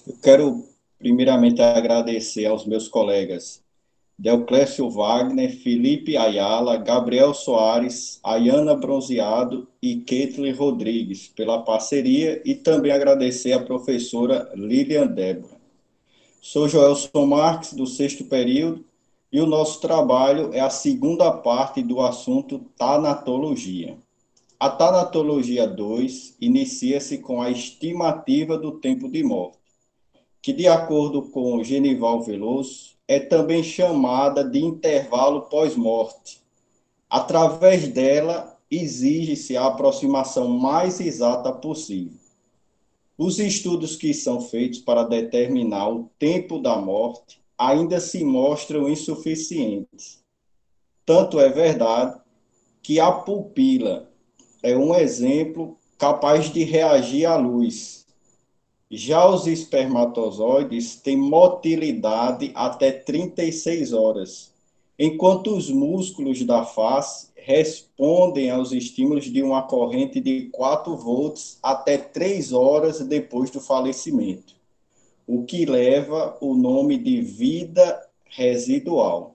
Eu quero, primeiramente, agradecer aos meus colegas Deoclésio Wagner, Felipe Ayala, Gabriel Soares, Ayana Bronzeado e Ketlin Rodrigues pela parceria e também agradecer à professora Lilian Débora. Sou Joelson Marques, do sexto período, e o nosso trabalho é a segunda parte do assunto tanatologia. A tanatologia 2 inicia-se com a estimativa do tempo de morte, que, de acordo com Genival Veloso, é também chamada de intervalo pós-morte. Através dela, exige-se a aproximação mais exata possível. Os estudos que são feitos para determinar o tempo da morte ainda se mostram insuficientes. Tanto é verdade que a pupila é um exemplo capaz de reagir à luz. Já os espermatozoides têm motilidade até 36 horas, enquanto os músculos da face respondem aos estímulos de uma corrente de 4 volts até 3 horas depois do falecimento, o que leva o nome de vida residual.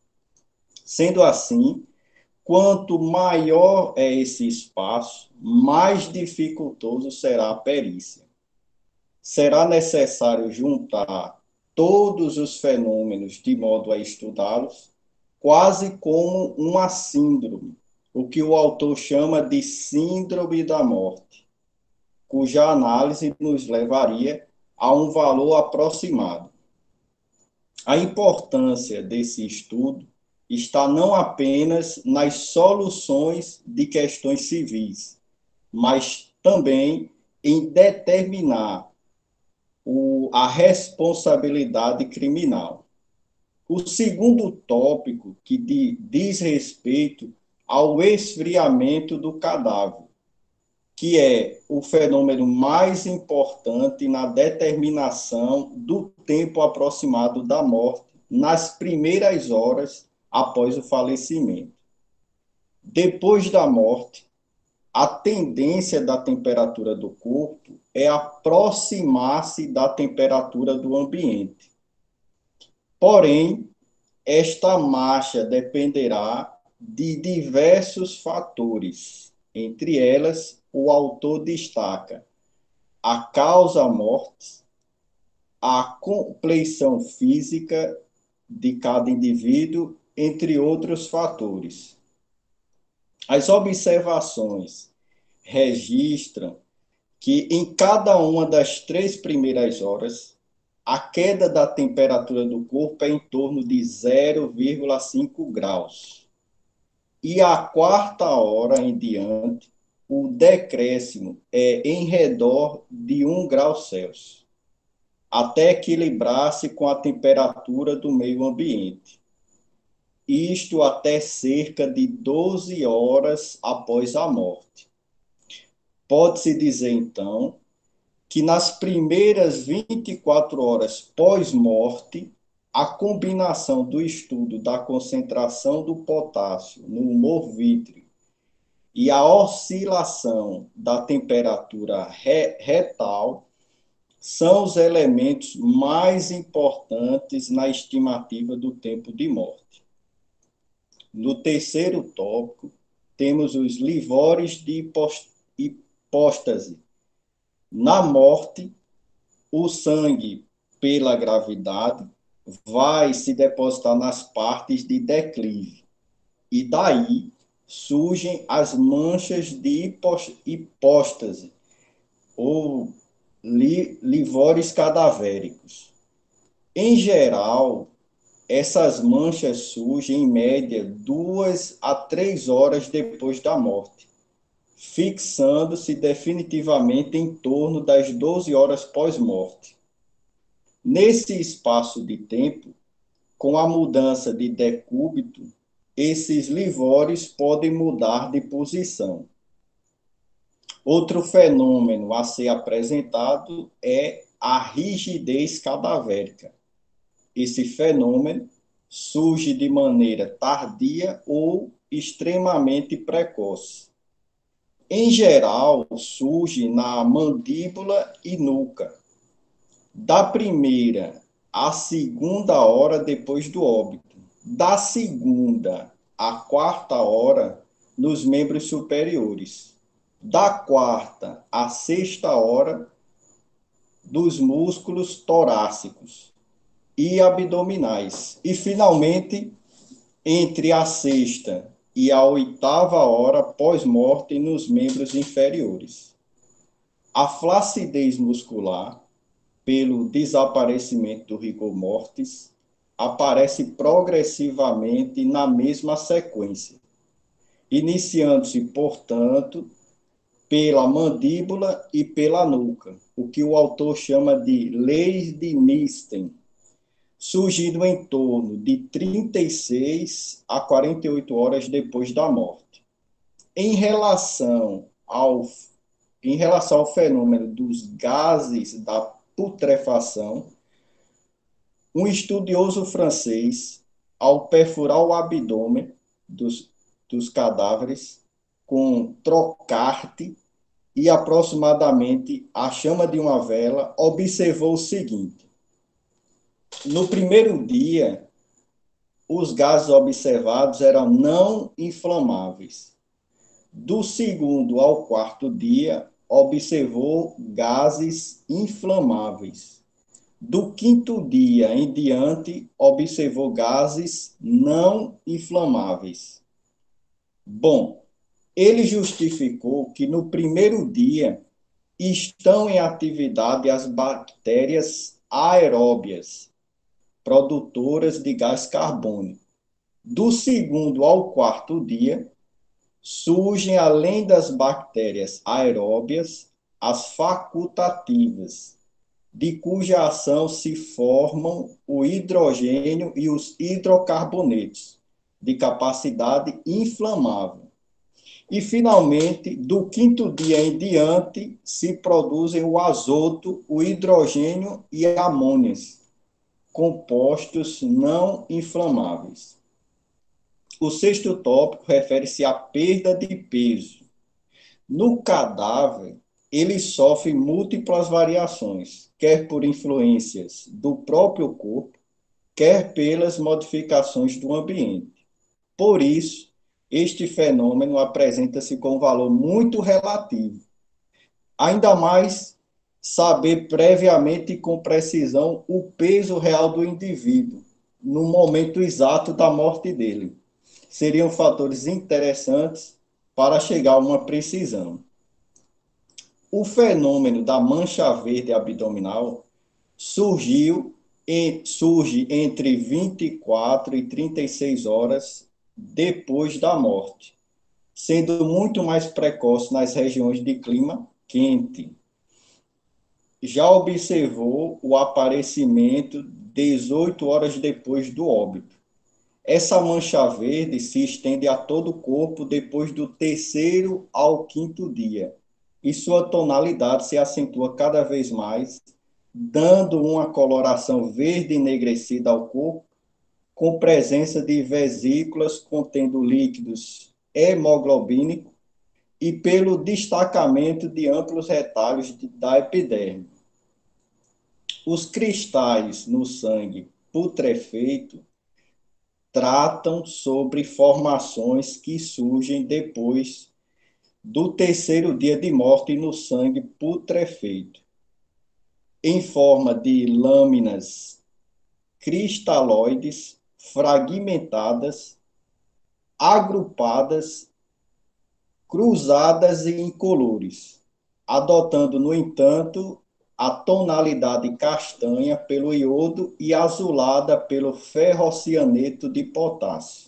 Sendo assim, quanto maior é esse espaço, mais dificultoso será a perícia. Será necessário juntar todos os fenômenos de modo a estudá-los, quase como uma síndrome, o que o autor chama de síndrome da morte, cuja análise nos levaria a um valor aproximado. A importância desse estudo está não apenas nas soluções de questões civis, mas também em determinar a responsabilidade criminal. O segundo tópico, que diz respeito ao esfriamento do cadáver, que é o fenômeno mais importante na determinação do tempo aproximado da morte nas primeiras horas após o falecimento. Depois da morte, a tendência da temperatura do corpo é aproximar-se da temperatura do ambiente. Porém, esta marcha dependerá de diversos fatores. Entre elas, o autor destaca a causa-morte, a compleição física de cada indivíduo, entre outros fatores. As observações registram que em cada uma das 3 primeiras horas, a queda da temperatura do corpo é em torno de 0,5 graus. E a quarta hora em diante, o decréscimo é em redor de 1 grau Celsius, até equilibrar-se com a temperatura do meio ambiente. Isto até cerca de 12 horas após a morte. Pode-se dizer, então, que nas primeiras 24 horas pós-morte, a combinação do estudo da concentração do potássio no humor vítreo e a oscilação da temperatura retal são os elementos mais importantes na estimativa do tempo de morte. No terceiro tópico, temos os livores de hipóstase. Na morte, o sangue, pela gravidade, vai se depositar nas partes de declive. E daí surgem as manchas de hipóstase, ou livores cadavéricos. Em geral, essas manchas surgem em média 2 a 3 horas depois da morte, fixando-se definitivamente em torno das 12 horas pós-morte. Nesse espaço de tempo, com a mudança de decúbito, esses livores podem mudar de posição. Outro fenômeno a ser apresentado é a rigidez cadavérica. Esse fenômeno surge de maneira tardia ou extremamente precoce. Em geral, surge na mandíbula e nuca. Da primeira à segunda hora depois do óbito, da segunda à quarta hora nos membros superiores, da quarta à sexta hora dos músculos torácicos e abdominais, e finalmente entre a sexta e a oitava hora pós-morte nos membros inferiores. A flacidez muscular, pelo desaparecimento do rigor mortis, aparece progressivamente na mesma sequência, iniciando-se, portanto, pela mandíbula e pela nuca, o que o autor chama de leis de Nissen, surgindo em torno de 36 a 48 horas depois da morte. Em relação ao, em relação ao fenômeno dos gases da putrefação, um estudioso francês, ao perfurar o abdômen dos cadáveres com trocarte e aproximadamente a chama de uma vela, observou o seguinte: no primeiro dia, os gases observados eram não inflamáveis. Do segundo ao quarto dia, observou gases inflamáveis. Do quinto dia em diante, observou gases não inflamáveis. Bom, ele justificou que no primeiro dia estão em atividade as bactérias aeróbias, produtoras de gás carbônico. Do segundo ao quarto dia, surgem, além das bactérias aeróbias, as facultativas, de cuja ação se formam o hidrogênio e os hidrocarbonetos, de capacidade inflamável. E, finalmente, do quinto dia em diante, se produzem o azoto, o hidrogênio e amônias, compostos não inflamáveis. O sexto tópico refere-se à perda de peso. No cadáver, ele sofre múltiplas variações, quer por influências do próprio corpo, quer pelas modificações do ambiente. Por isso, este fenômeno apresenta-se com um valor muito relativo. Ainda mais saber previamente e com precisão o peso real do indivíduo no momento exato da morte dele. Seriam fatores interessantes para chegar a uma precisão. O fenômeno da mancha verde abdominal surge entre 24 e 36 horas depois da morte, sendo muito mais precoce nas regiões de clima quente. Já observou o aparecimento 18 horas depois do óbito. Essa mancha verde se estende a todo o corpo depois do terceiro ao quinto dia, e sua tonalidade se acentua cada vez mais, dando uma coloração verde enegrecida ao corpo, com presença de vesículas contendo líquidos hemoglobínicos e pelo destacamento de amplos retalhos da epiderme. Os cristais no sangue putrefeito tratam sobre formações que surgem depois do terceiro dia de morte no sangue putrefeito, em forma de lâminas cristalóides fragmentadas, agrupadas, cruzadas e incolores, adotando, no entanto, a tonalidade castanha pelo iodo e azulada pelo ferrocianeto de potássio.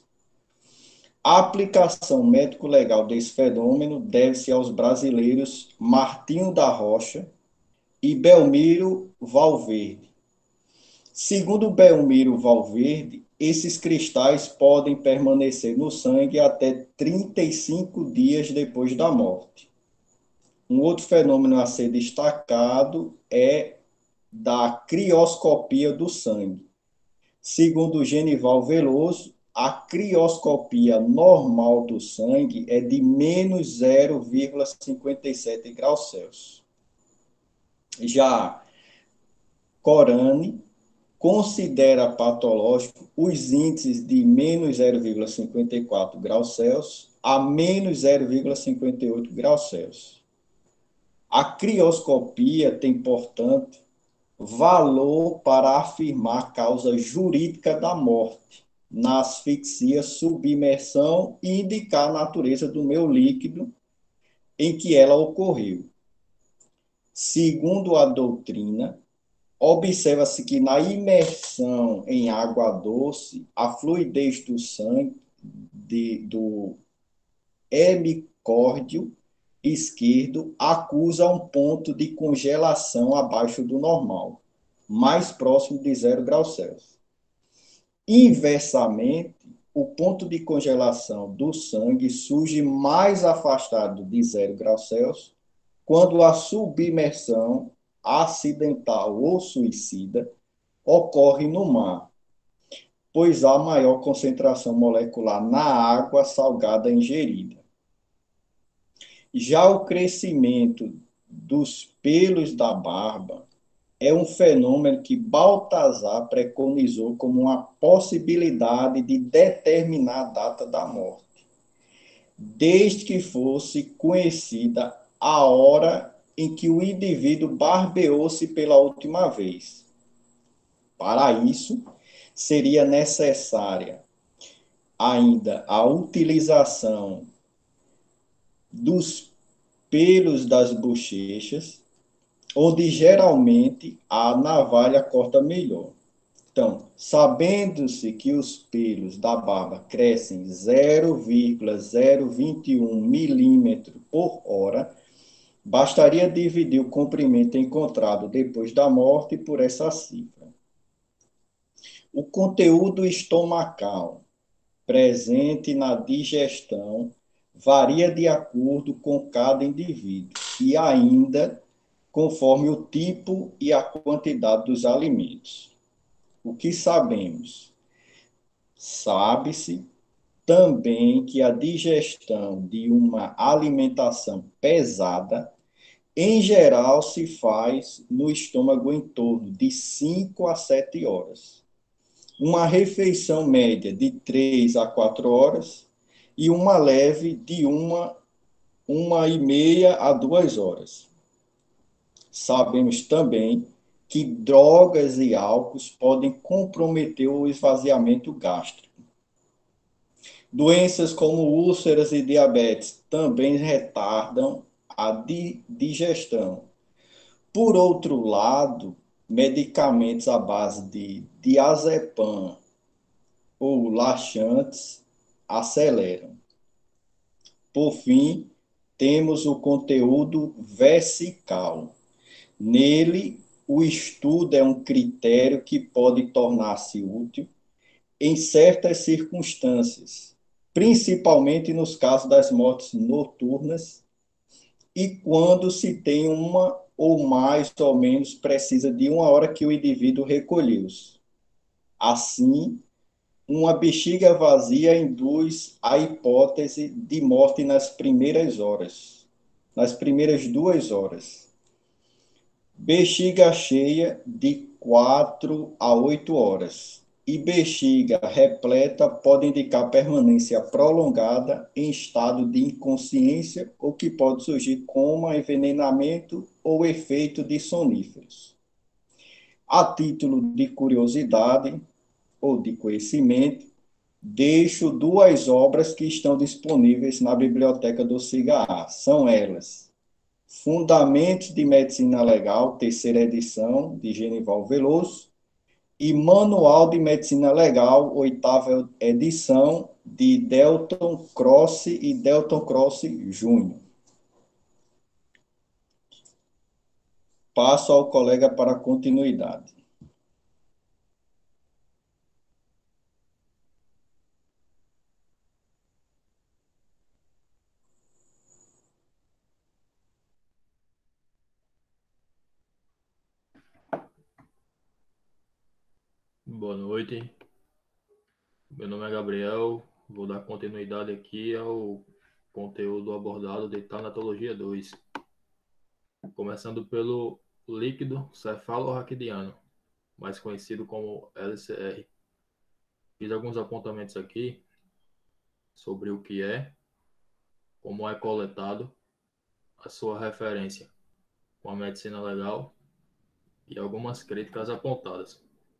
A aplicação médico-legal desse fenômeno deve-se aos brasileiros Martinho da Rocha e Belmiro Valverde. Segundo Belmiro Valverde, esses cristais podem permanecer no sangue até 35 dias depois da morte. Um outro fenômeno a ser destacado é da crioscopia do sangue. Segundo Genival Veloso, a crioscopia normal do sangue é de menos 0,57 graus Celsius. Já Corane considera patológico os índices de menos 0,54 graus Celsius a menos 0,58 graus Celsius. A crioscopia tem, portanto, valor para afirmar a causa jurídica da morte na asfixia, submersão e indicar a natureza do meio líquido em que ela ocorreu. Segundo a doutrina, observa-se que na imersão em água doce, a fluidez do sangue do hemicórdio esquerdo acusa um ponto de congelação abaixo do normal, mais próximo de 0 graus Celsius. Inversamente, o ponto de congelação do sangue surge mais afastado de 0 graus Celsius quando a submersão acidental ou suicida ocorre no mar, pois há maior concentração molecular na água salgada ingerida. Já o crescimento dos pelos da barba é um fenômeno que Baltazar preconizou como uma possibilidade de determinar a data da morte, desde que fosse conhecida a hora em que o indivíduo barbeou-se pela última vez. Para isso, seria necessária ainda a utilização dos pelos das bochechas, onde geralmente a navalha corta melhor. Então, sabendo-se que os pelos da barba crescem 0,021 milímetro por hora, bastaria dividir o comprimento encontrado depois da morte por essa cifra. O conteúdo estomacal presente na digestão varia de acordo com cada indivíduo e ainda conforme o tipo e a quantidade dos alimentos. O que sabemos? Sabe-se também que a digestão de uma alimentação pesada, em geral, se faz no estômago em torno de 5 a 7 horas. Uma refeição média de 3 a 4 horas e uma leve de uma e meia a 2 horas. Sabemos também que drogas e álcools podem comprometer o esvaziamento gástrico. Doenças como úlceras e diabetes também retardam a digestão. Por outro lado, medicamentos à base de diazepam ou laxantes aceleram. Por fim, temos o conteúdo vesical. Nele, o estudo é um critério que pode tornar-se útil em certas circunstâncias, principalmente nos casos das mortes noturnas e quando se tem uma ou mais ou menos precisa de uma hora que o indivíduo recolheu-se. Assim, uma bexiga vazia induz a hipótese de morte nas primeiras horas, nas primeiras 2 horas. Bexiga cheia de 4 a 8 horas. E bexiga repleta pode indicar permanência prolongada em estado de inconsciência ou que pode surgir como envenenamento ou efeito de soníferos. A título de curiosidade ou de conhecimento, deixo 2 obras que estão disponíveis na biblioteca do CIGA. São elas: Fundamentos de Medicina Legal, terceira edição, de Genival Veloso, e Manual de Medicina Legal, oitava edição, de Delton Cross e Delton Cross Júnior. Passo ao colega para continuidade. Boa noite, meu nome é Gabriel, vou dar continuidade aqui ao conteúdo abordado de Tanatologia 2, começando pelo líquido cefalorraquidiano. mais conhecido como LCR. Fiz alguns apontamentos aqui sobre o que é, como é coletado, a sua referência com a medicina legal e algumas críticas apontadas.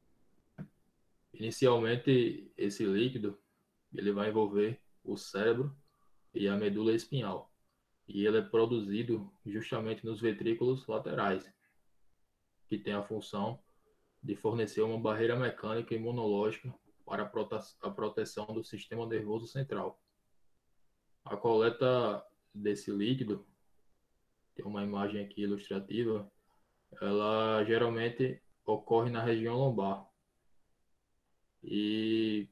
Inicialmente, esse líquido ele vai envolver o cérebro e a medula espinhal, e ele é produzido justamente nos ventrículos laterais, que tem a função de fornecer uma barreira mecânica imunológica para a proteção do sistema nervoso central. A coleta desse líquido, tem uma imagem aqui ilustrativa, ela geralmente ocorre na região lombar e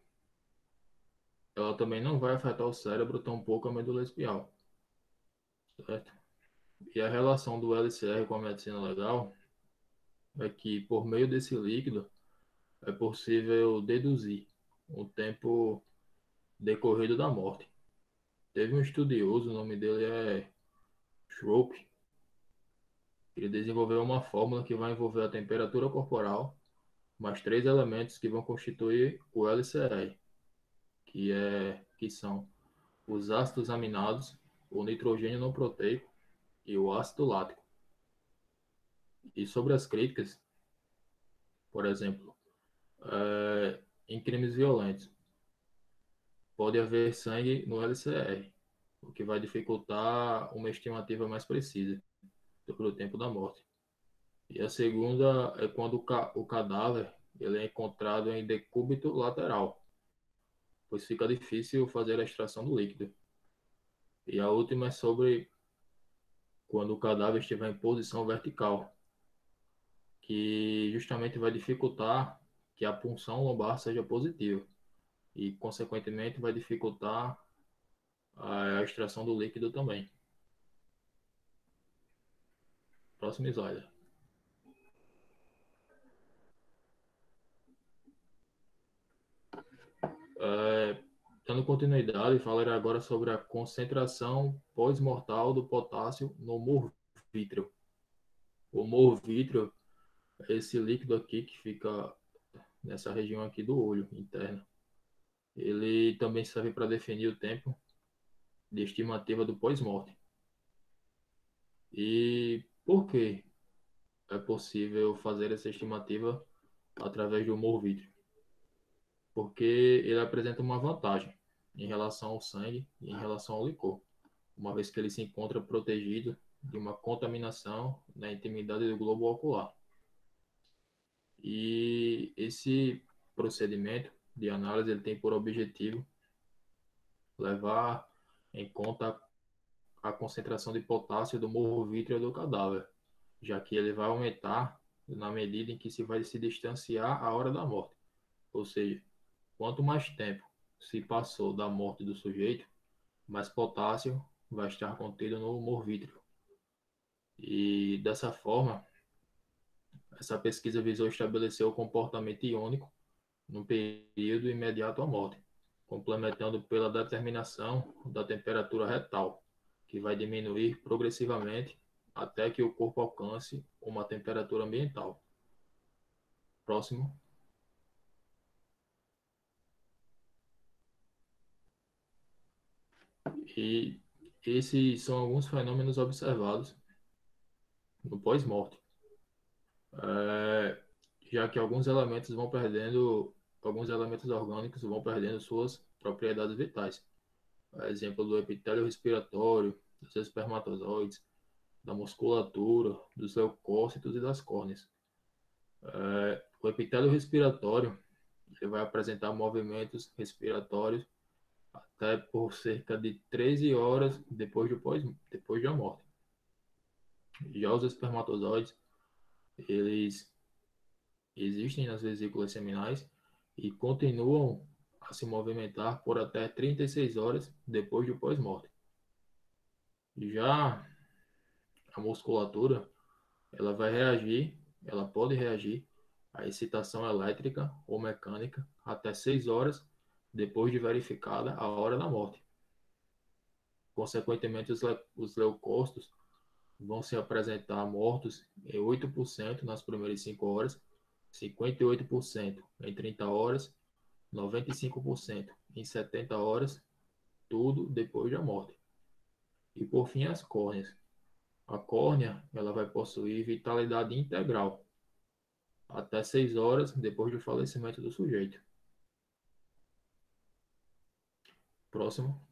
ela também não vai afetar o cérebro, tampouco a medula espinhal, certo? E a relação do LCR com a medicina legal é que, por meio desse líquido, é possível deduzir o tempo decorrido da morte. Teve um estudioso, o nome dele é Schroep, ele desenvolveu uma fórmula que vai envolver a temperatura corporal, mais três elementos que vão constituir o LCR, que são os ácidos aminados, o nitrogênio não proteico e o ácido lático. E sobre as críticas, por exemplo, em crimes violentos, pode haver sangue no LCR, o que vai dificultar uma estimativa mais precisa sobre o tempo da morte. E a segunda é quando o cadáver ele é encontrado em decúbito lateral, pois fica difícil fazer a extração do líquido. E a última é sobre quando o cadáver estiver em posição vertical, que justamente vai dificultar que a punção lombar seja positiva e, consequentemente, vai dificultar a extração do líquido também. Próximo slide. Dando continuidade, falarei agora sobre a concentração pós-mortal do potássio no humor vítreo. O humor vítreo é esse líquido aqui que fica nessa região aqui do olho interno. Ele também serve para definir o tempo de estimativa do pós-morte. E por que é possível fazer essa estimativa através do humor vítreo? Porque ele apresenta uma vantagem em relação ao sangue e em relação ao licor, uma vez que ele se encontra protegido de uma contaminação na intimidade do globo ocular. E esse procedimento de análise ele tem por objetivo levar em conta a concentração de potássio do morro vítreo do cadáver, já que ele vai aumentar na medida em que se vai se distanciar a hora da morte. Ou seja, quanto mais tempo se passou da morte do sujeito, mais potássio vai estar contido no humor vítreo. E dessa forma, essa pesquisa visou estabelecer o comportamento iônico no período imediato à morte, complementando pela determinação da temperatura retal, que vai diminuir progressivamente até que o corpo alcance uma temperatura ambiental. Próximo. E esses são alguns fenômenos observados no pós-morte, é, já que alguns elementos orgânicos vão perdendo suas propriedades vitais. Exemplo do epitélio respiratório, dos espermatozoides, da musculatura, dos leucócitos e das córneas. O epitélio respiratório ele vai apresentar movimentos respiratórios até por cerca de 13 horas depois da morte. Já os espermatozoides, eles existem nas vesículas seminais e continuam a se movimentar por até 36 horas depois do pós-morte. Já a musculatura, ela pode reagir à excitação elétrica ou mecânica até 6 horas depois de verificada a hora da morte. Consequentemente, os leucócitos vão se apresentar mortos em 8% nas primeiras 5 horas 58% em 30 horas, 95% em 70 horas, tudo depois da morte. E por fim, as córneas. A córnea, ela vai possuir vitalidade integral até 6 horas depois do falecimento do sujeito. Próximo.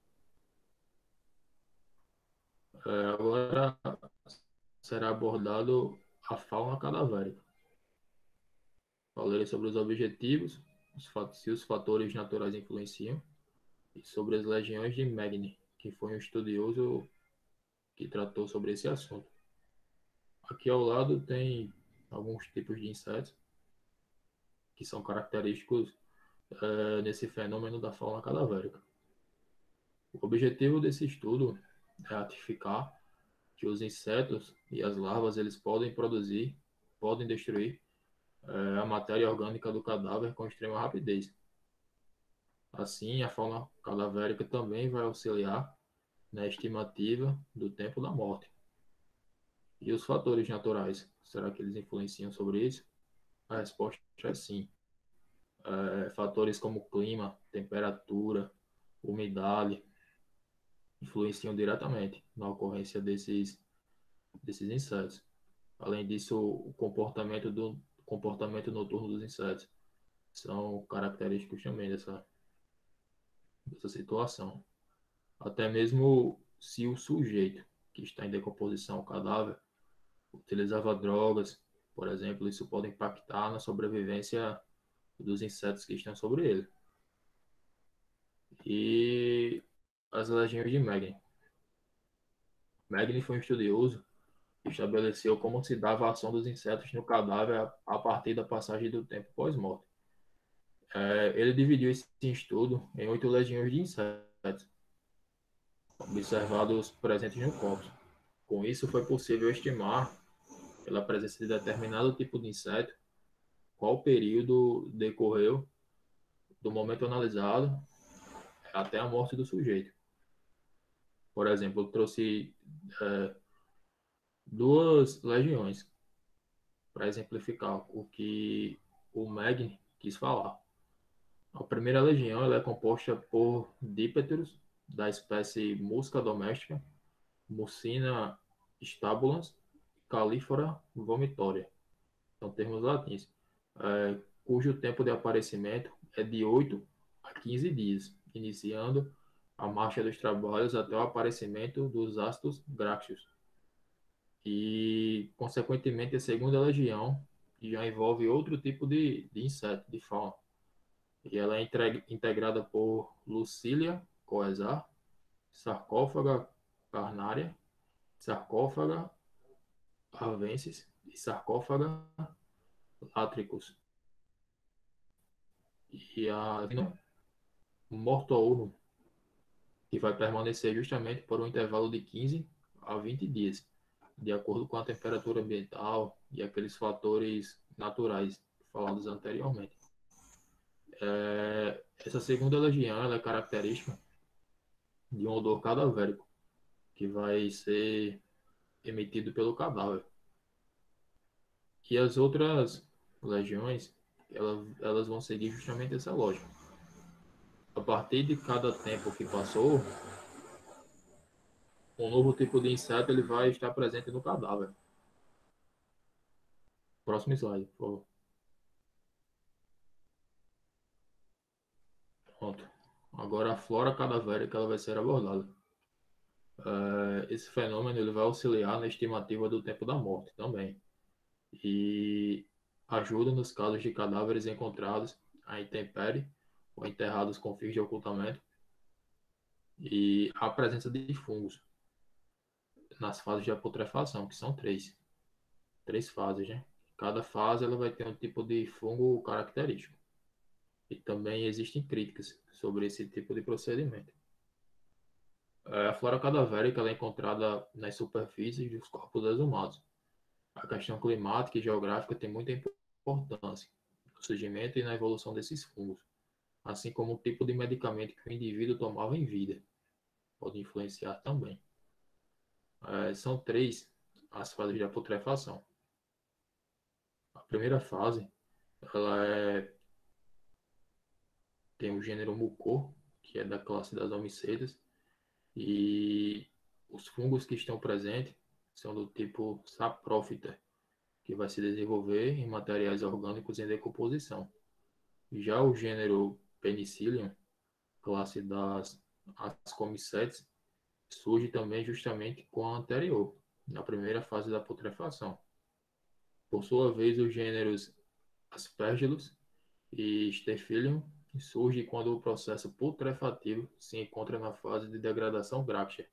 Agora será abordado a fauna cadavérica. Falarei sobre os objetivos, se os fatores naturais influenciam, e sobre as legiões de Megni, que foi um estudioso que tratou sobre esse assunto. Aqui ao lado tem alguns tipos de insetos que são característicos nesse fenômeno da fauna cadavérica. O objetivo desse estudo é ratificar que os insetos e as larvas eles podem destruir a matéria orgânica do cadáver com extrema rapidez. Assim, a fauna cadavérica também vai auxiliar na estimativa do tempo da morte. E os fatores naturais, será que eles influenciam sobre isso? A resposta é sim. Fatores como clima, temperatura, umidade influenciam diretamente na ocorrência desses insetos. Além disso, o comportamento noturno dos insetos são característicos também dessa situação. Até mesmo se o sujeito que está em decomposição, o cadáver, utilizava drogas, por exemplo, isso pode impactar na sobrevivência dos insetos que estão sobre ele. E as legiões de Megni. Megni foi um estudioso que estabeleceu como se dava a ação dos insetos no cadáver a partir da passagem do tempo pós-morte. Ele dividiu esse estudo em 8 legiões de insetos observados presentes no corpo. Com isso, foi possível estimar, pela presença de determinado tipo de inseto, qual período decorreu do momento analisado até a morte do sujeito. Por exemplo, eu trouxe duas legiões para exemplificar o que o Megni quis falar. A primeira legião ela é composta por dípteros da espécie Musca domestica, Mucina stabulans, Calífora vomitoria. São termos latins, cujo tempo de aparecimento é de 8 a 15 dias, iniciando a marcha dos trabalhos até o aparecimento dos ácidos gráxeos. E, consequentemente, a segunda legião já envolve outro tipo de inseto, de fauna. E ela é integrada por Lucilia coesar, Sarcófaga carnária, Sarcófaga arvensis e Sarcófaga latricus. E a morto-urno, que vai permanecer justamente por um intervalo de 15 a 20 dias, de acordo com a temperatura ambiental e aqueles fatores naturais falados anteriormente. Essa segunda legião ela é característica de um odor cadavérico, que vai ser emitido pelo cadáver. E as outras legiões, elas vão seguir justamente essa lógica. A partir de cada tempo que passou, um novo tipo de inseto ele vai estar presente no cadáver. Próximo slide, por favor. Pronto. Agora a flora cadavérica ela vai ser abordada. Esse fenômeno ele vai auxiliar na estimativa do tempo da morte também. E ajuda nos casos de cadáveres encontrados à intempérie ou enterrados com fins de ocultamento. E a presença de fungos nas fases de putrefação, que são três fases, né? Cada fase ela vai ter um tipo de fungo característico. E também existem críticas sobre esse tipo de procedimento. A flora cadavérica ela é encontrada nas superfícies dos corpos exumados. A questão climática e geográfica tem muita importância no surgimento e na evolução desses fungos, assim como o tipo de medicamento que o indivíduo tomava em vida pode influenciar também. São três as fases da putrefação. A primeira fase ela tem o gênero Mucor, que é da classe das Homiceidas, e os fungos que estão presentes são do tipo Saprófita, que vai se desenvolver em materiais orgânicos em decomposição. Já o gênero Penicillium, classe das Ascomycetes, surge também justamente com a anterior, na primeira fase da putrefação. Por sua vez, os gêneros Aspergillus e Staphylium surgem quando o processo putrefativo se encontra na fase de degradação Braccia.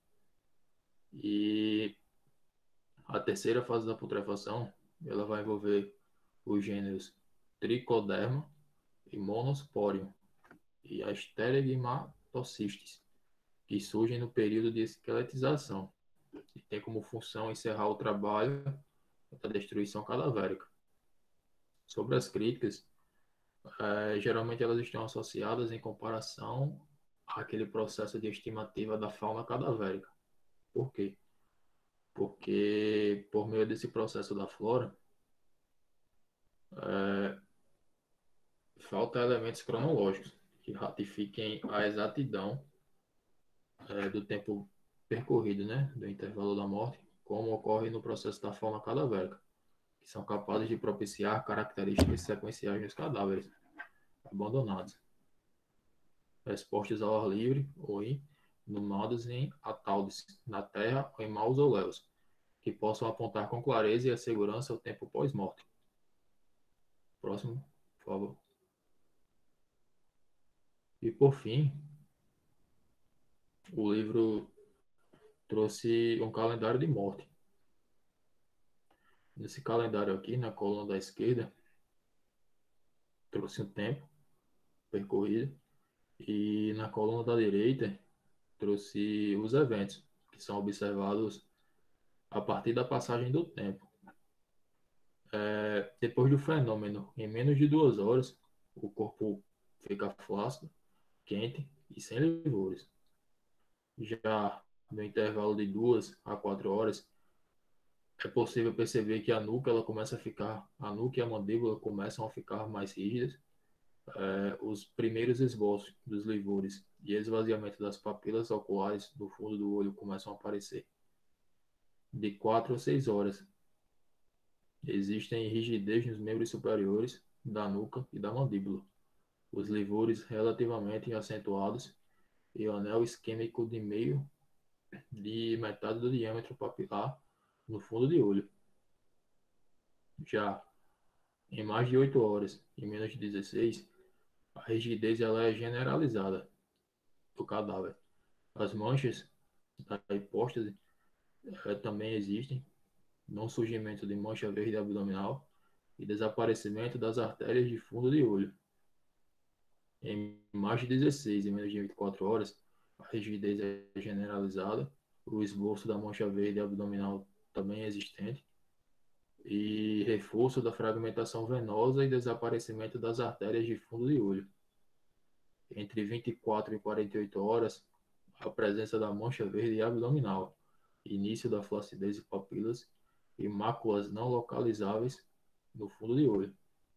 E a terceira fase da putrefação, ela vai envolver os gêneros Trichoderma e Monosporium e a Esteregmatocystis, que surgem no período de esqueletização e tem como função encerrar o trabalho da destruição cadavérica. Sobre as críticas, geralmente elas estão associadas em comparação àquele processo de estimativa da fauna cadavérica. Por quê? Porque por meio desse processo da flora, falta elementos cronológicos que ratifiquem a exatidão do tempo percorrido, né, do intervalo da morte, como ocorre no processo da fauna cadavérica, que são capazes de propiciar características sequenciais nos cadáveres abandonados, expostos ao ar livre ou inumados em ataudes na terra ou em mausoléus, que possam apontar com clareza e a segurança o tempo pós-morte. Próximo, por favor. E por fim, o livro trouxe um calendário de morte. Nesse calendário aqui, na coluna da esquerda, trouxe um tempo percorrido e na coluna da direita trouxe os eventos que são observados a partir da passagem do tempo. Depois do fenômeno, em menos de 2 horas, o corpo fica flácido, quente e sem livores. Já no intervalo de 2 a 4 horas, é possível perceber que a nuca e a mandíbula começam a ficar mais rígidas. Os primeiros esboços dos livores e esvaziamento das papilas oculares do fundo do olho começam a aparecer. De 4 a 6 horas, existem rigidez nos membros superiores da nuca e da mandíbula, os livores relativamente acentuados e o anel isquêmico de metade do diâmetro papilar no fundo de olho. Já em mais de 8 horas e menos de 16, a rigidez ela é generalizada do cadáver. As manchas da hipóstase também existem, não surgimento de mancha verde abdominal e desaparecimento das artérias de fundo de olho. Em mais de 16 e menos de 24 horas, a rigidez é generalizada, o esboço da mancha verde abdominal também é existente, e reforço da fragmentação venosa e desaparecimento das artérias de fundo de olho. Entre 24 e 48 horas, a presença da mancha verde abdominal, início da flacidez de papilas e máculas não localizáveis no fundo de olho.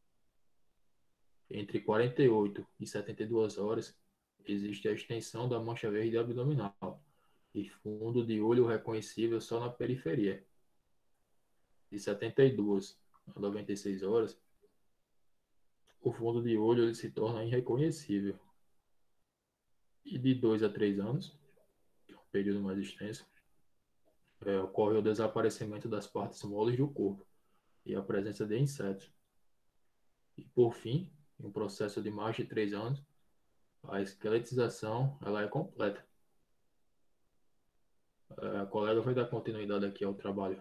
Entre 48 e 72 horas, existe a extensão da mancha verde abdominal e fundo de olho reconhecível só na periferia. De 72 a 96 horas, o fundo de olho ele se torna irreconhecível. E de 2 a 3 anos, que é um período mais extenso, ocorre o desaparecimento das partes moles do corpo e a presença de insetos. E por fim, em um processo de mais de 3 anos, a esqueletização ela é completa. A colega vai dar continuidade aqui ao trabalho.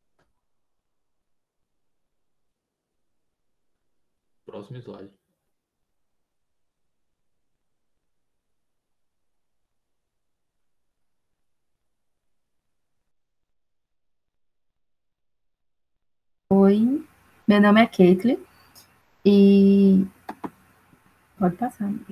Próximo slide. Oi, meu nome é Caitlin e pode passar, amiga.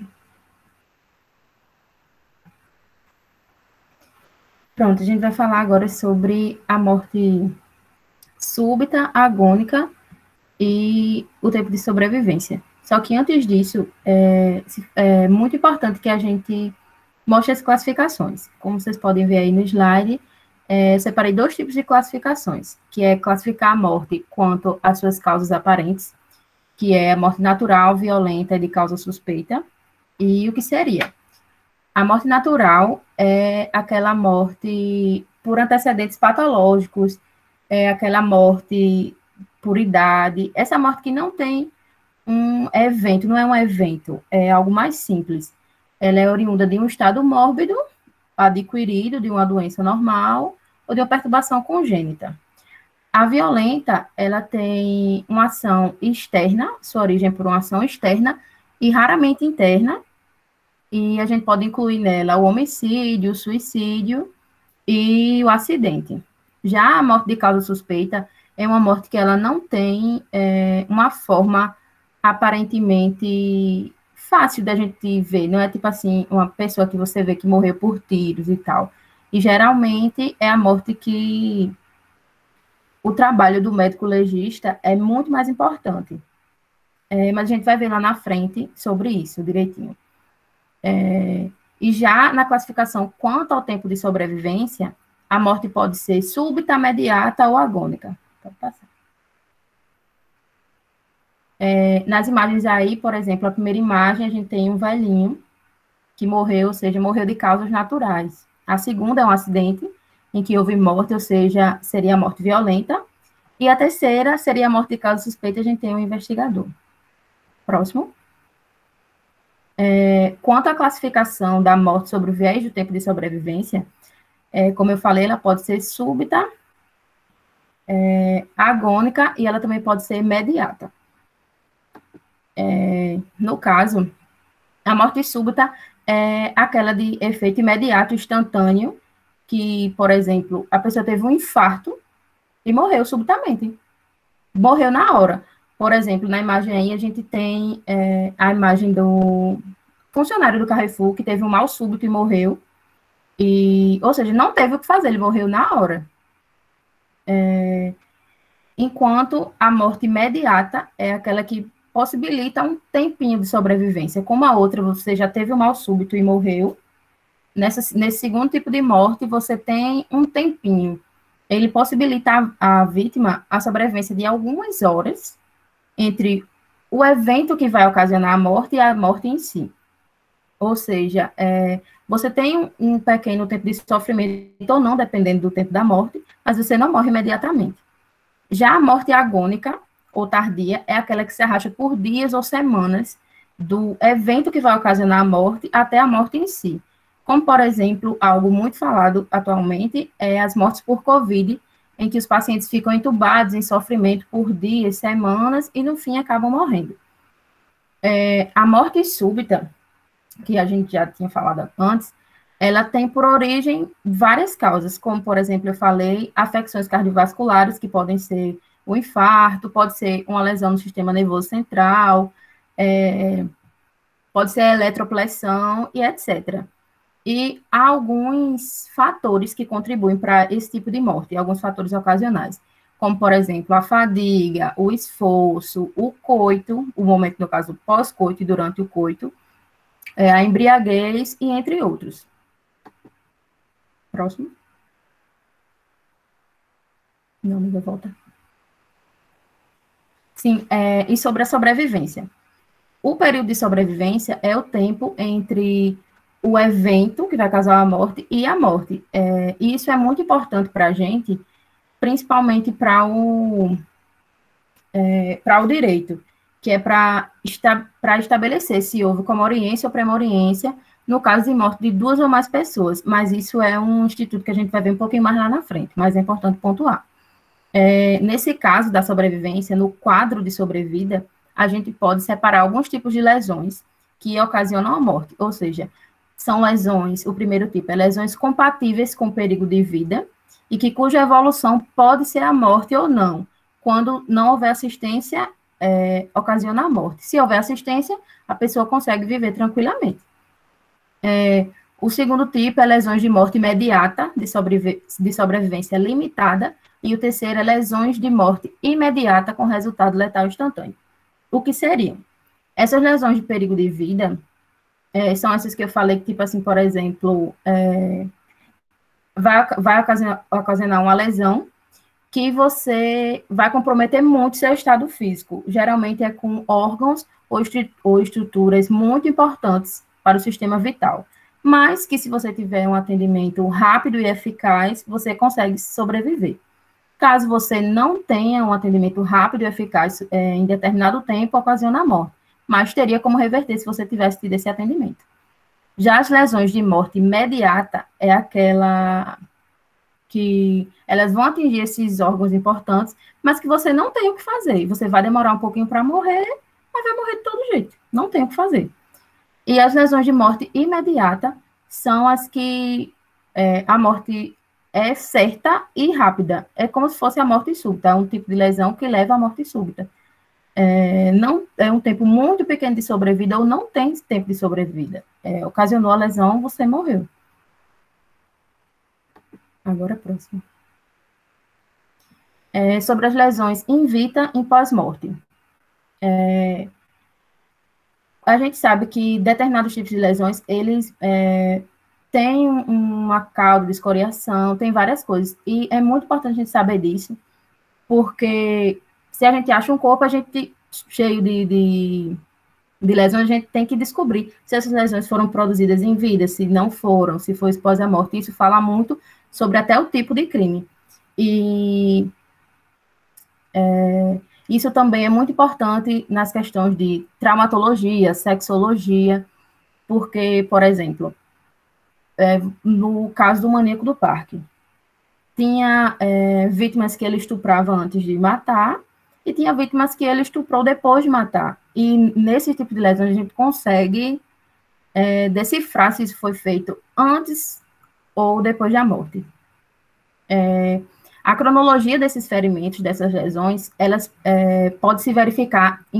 Pronto, a gente vai falar agora sobre a morte súbita, agônica e o tempo de sobrevivência. Só que antes disso, é muito importante que a gente mostre as classificações. Como vocês podem ver aí no slide, eu separei 2 tipos de classificações, que é classificar a morte quanto às suas causas aparentes, que é a morte natural, violenta e de causa suspeita, e o que seria? A morte natural é aquela morte por antecedentes patológicos, é aquela morte por idade, essa morte que não tem um evento, não é um evento, é algo mais simples. Ela é oriunda de um estado mórbido, adquirido de uma doença normal ou de uma perturbação congênita. A violenta, ela tem uma ação externa, sua origem é por uma ação externa e raramente interna, e a gente pode incluir nela o homicídio, o suicídio e o acidente. Já a morte de causa suspeita é uma morte que ela não tem uma forma aparentemente fácil da gente ver, não é tipo assim, uma pessoa que você vê que morreu por tiros e tal. E geralmente é a morte que o trabalho do médico legista é muito mais importante. Mas a gente vai ver lá na frente sobre isso direitinho. E já na classificação quanto ao tempo de sobrevivência, a morte pode ser súbita, imediata ou agônica. Pode passar. Nas imagens aí, por exemplo, a primeira imagem, a gente tem um velhinho que morreu, ou seja, morreu de causas naturais. A segunda é um acidente em que houve morte, ou seja, seria a morte violenta. E a terceira seria a morte de causa suspeita, a gente tem um investigador. Próximo. Quanto à classificação da morte sobre o viés do tempo de sobrevivência, como eu falei, ela pode ser súbita, agônica, e ela também pode ser imediata. No caso, a morte súbita é aquela de efeito imediato, instantâneo, que, por exemplo, a pessoa teve um infarto e morreu subitamente. Morreu na hora. Por exemplo, na imagem aí, a gente tem a imagem do funcionário do Carrefour, que teve um mal súbito e morreu. Ou seja, não teve o que fazer, ele morreu na hora. Enquanto a morte imediata é aquela que possibilita um tempinho de sobrevivência. Como a outra, você já teve um mal súbito e morreu. Nesse segundo tipo de morte, você tem um tempinho. Ele possibilita a vítima a sobrevivência de algumas horas entre o evento que vai ocasionar a morte e a morte em si. Ou seja, você tem um pequeno tempo de sofrimento ou não, dependendo do tempo da morte, mas você não morre imediatamente. Já a morte agônica, ou tardia, é aquela que se arrasta por dias ou semanas do evento que vai ocasionar a morte até a morte em si. Como, por exemplo, algo muito falado atualmente é as mortes por Covid, em que os pacientes ficam entubados em sofrimento por dias, semanas, e no fim acabam morrendo. A morte súbita, que a gente já tinha falado antes, ela tem por origem várias causas, como, por exemplo, eu falei, afecções cardiovasculares, que podem ser o infarto, pode ser uma lesão no sistema nervoso central, pode ser a eletropressão e etc. E há alguns fatores que contribuem para esse tipo de morte, alguns fatores ocasionais, como, por exemplo, a fadiga, o esforço, o coito, o momento, no caso, pós-coito e durante o coito, a embriaguez e entre outros. Próximo. Não, não vou voltar. Sim, e sobre a sobrevivência. O período de sobrevivência é o tempo entre o evento que vai causar a morte e a morte. E isso é muito importante para a gente, principalmente para o direito, que é para estabelecer se houve comoriência ou premoriência no caso de morte de 2 ou mais pessoas. Mas isso é um instituto que a gente vai ver um pouquinho mais lá na frente, mas é importante pontuar. Nesse caso da sobrevivência, no quadro de sobrevida, a gente pode separar alguns tipos de lesões que ocasionam a morte, ou seja, são lesões, o primeiro tipo é lesões compatíveis com perigo de vida e que cuja evolução pode ser a morte ou não. Quando não houver assistência, ocasiona a morte. Se houver assistência, a pessoa consegue viver tranquilamente. O segundo tipo é lesões de morte imediata, de sobrevivência limitada, e o terceiro é lesões de morte imediata com resultado letal instantâneo. O que seriam? Essas lesões de perigo de vida são essas que eu falei, que, tipo assim, por exemplo, vai ocasionar uma lesão que você vai comprometer muito seu estado físico. Geralmente é com órgãos ou estruturas muito importantes para o sistema vital. Mas que se você tiver um atendimento rápido e eficaz, você consegue sobreviver. Caso você não tenha um atendimento rápido e eficaz em determinado tempo, ocasiona a morte. Mas teria como reverter se você tivesse tido esse atendimento. Já as lesões de morte imediata é aquela que elas vão atingir esses órgãos importantes, mas que você não tem o que fazer. Você vai demorar um pouquinho para morrer, mas vai morrer de todo jeito. Não tem o que fazer. E as lesões de morte imediata são as que a morte é certa e rápida. É como se fosse a morte súbita, um tipo de lesão que leva à morte súbita. Não é um tempo muito pequeno de sobrevida ou não tem tempo de sobrevida. Ocasionou a lesão, você morreu. Agora a próxima. Sobre as lesões in vita em pós-morte. A gente sabe que determinados tipos de lesões, eles têm uma cauda de escoriação, tem várias coisas. E é muito importante a gente saber disso, porque se a gente acha um corpo, a gente cheio de lesões, a gente tem que descobrir se essas lesões foram produzidas em vida, se não foram, se foi após a morte. Isso fala muito sobre até o tipo de crime. E isso também é muito importante nas questões de traumatologia, sexologia, porque, por exemplo, no caso do maníaco do parque, tinha vítimas que ele estuprava antes de matar, e tinha vítimas que ele estuprou depois de matar. E nesse tipo de lesão a gente consegue decifrar se isso foi feito antes ou depois da morte. A cronologia desses ferimentos, dessas lesões, elas pode se verificar em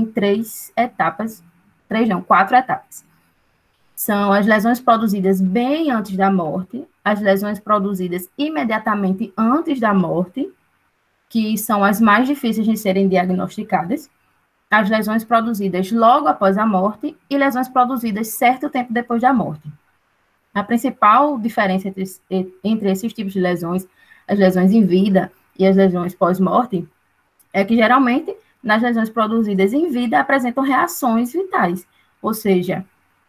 4 etapas. São as lesões produzidas bem antes da morte, as lesões produzidas imediatamente antes da morte, que são as mais difíceis de serem diagnosticadas, as lesões produzidas logo após a morte e lesões produzidas certo tempo depois da morte. A principal diferença entre esses tipos de lesões, as lesões em vida e as lesões pós-morte, é que geralmente nas lesões produzidas em vida apresentam reações vitais, ou seja,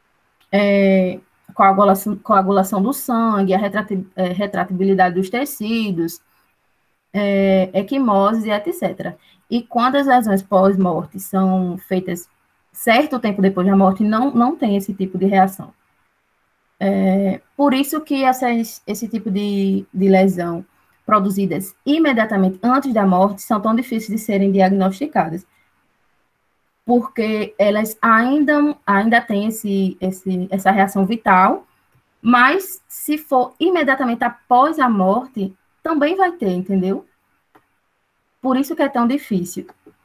coagulação do sangue, a retratibilidade dos tecidos, equimose, etc. E quando as lesões pós-morte são feitas certo tempo depois da morte, não tem esse tipo de reação. Por isso que esse tipo de lesão produzidas imediatamente antes da morte são tão difíceis de serem diagnosticadas, porque elas ainda têm essa reação vital, mas se for imediatamente após a morte, também vai ter, entendeu? Por isso que é tão difícil.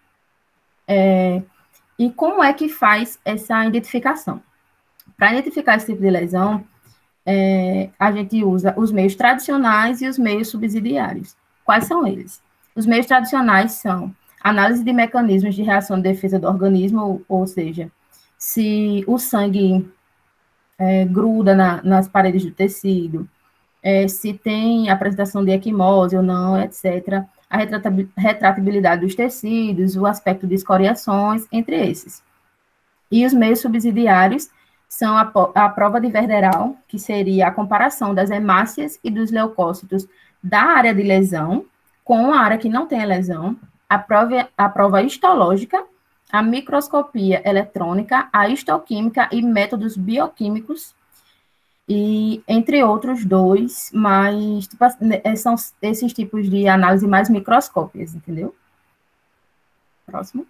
E como é que faz essa identificação? Para identificar esse tipo de lesão, a gente usa os meios tradicionais e os meios subsidiários. Quais são eles? Os meios tradicionais são análise de mecanismos de reação de defesa do organismo, ou seja, se o sangue gruda nas paredes do tecido, se tem apresentação de equimose ou não, etc. A retratibilidade dos tecidos, o aspecto de escoriações, entre esses. E os meios subsidiários são a prova de Verderal, que seria a comparação das hemácias e dos leucócitos da área de lesão com a área que não tem a lesão, a prova histológica, a microscopia eletrônica, a histoquímica e métodos bioquímicos, e entre outros dois, mas são esses tipos de análise mais microscópicas, entendeu? Próximo.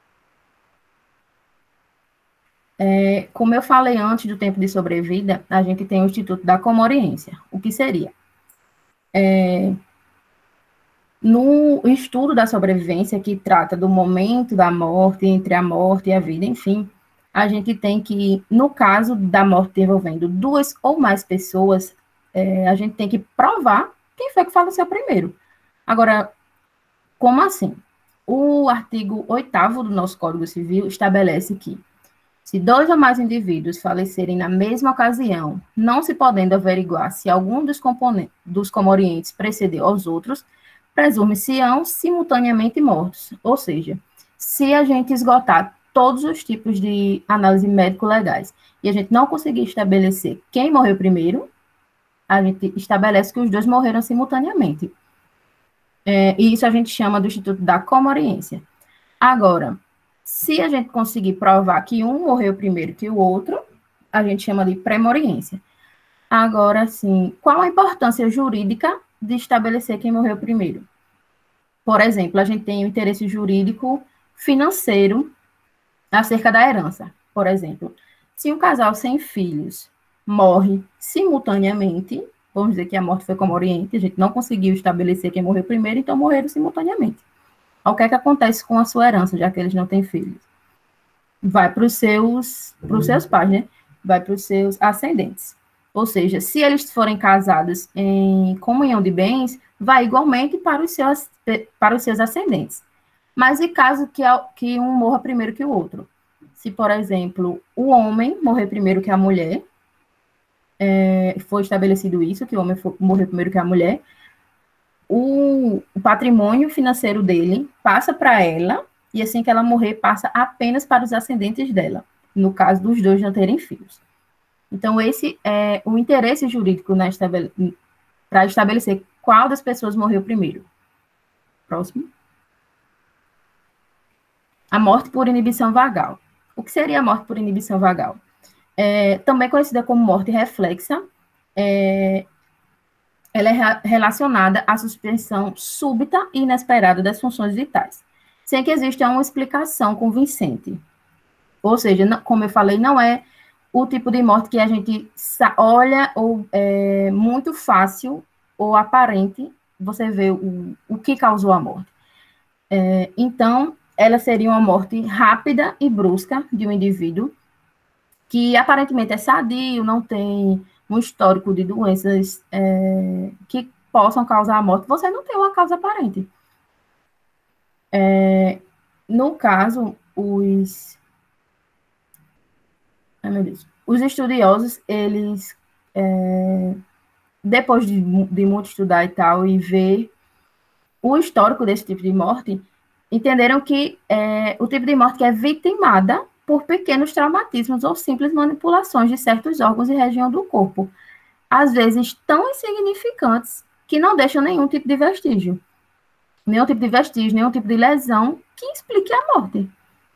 Como eu falei antes do tempo de sobrevida, a gente tem o Instituto da Comoriência. O que seria? No estudo da sobrevivência, que trata do momento da morte, entre a morte e a vida, enfim, a gente tem que, no caso da morte envolvendo 2 ou mais pessoas, a gente tem que provar quem foi que faleceu primeiro. Agora, Como assim? O artigo 8º do nosso Código Civil estabelece que, se 2 ou mais indivíduos falecerem na mesma ocasião, não se podendo averiguar se algum dos comorientes precedeu aos outros, presume-se-ão simultaneamente mortos. Ou seja, se a gente esgotar todos os tipos de análise médico-legais e a gente não conseguir estabelecer quem morreu primeiro, a gente estabelece que os dois morreram simultaneamente. E isso a gente chama do Instituto da Comoriência. Agora, se a gente conseguir provar que um morreu primeiro que o outro, a gente chama de premoriência. Agora, sim, qual a importância jurídica de estabelecer quem morreu primeiro? Por exemplo, a gente tem o interesse jurídico financeiro acerca da herança. Por exemplo, se um casal sem filhos morre simultaneamente, vamos dizer que a morte foi comoriente, a gente não conseguiu estabelecer quem morreu primeiro, então morreram simultaneamente. O que é que acontece com a sua herança, já que eles não têm filhos? Vai para os seus pais, né? Vai para os seus ascendentes. Ou seja, se eles forem casados em comunhão de bens, vai igualmente para os seus ascendentes. Mas e caso que um morra primeiro que o outro? Se, por exemplo, o homem morrer primeiro que a mulher, foi estabelecido isso, que o homem morreu primeiro que a mulher, o patrimônio financeiro dele passa para ela, e assim que ela morrer, passa apenas para os ascendentes dela, no caso dos dois não terem filhos. Então, esse é o interesse jurídico para estabelecer qual das pessoas morreu primeiro. Próximo. A morte por inibição vagal. O que seria a morte por inibição vagal? Também conhecida como morte reflexa, ela é relacionada à suspensão súbita e inesperada das funções vitais, sem que exista uma explicação convincente. Ou seja, como eu falei, não é o tipo de morte que a gente olha ou é muito fácil ou aparente você vê o que causou a morte. Então, ela seria uma morte rápida e brusca de um indivíduo que aparentemente é sadio, não tem um histórico de doenças que possam causar a morte. Você não tem uma causa aparente. No caso, os estudiosos, eles, depois de muito estudar e tal, e ver o histórico desse tipo de morte, entenderam que o tipo de morte que é vitimada por pequenos traumatismos ou simples manipulações de certos órgãos e região do corpo, às vezes tão insignificantes que não deixam nenhum tipo de vestígio, nenhum tipo de lesão que explique a morte.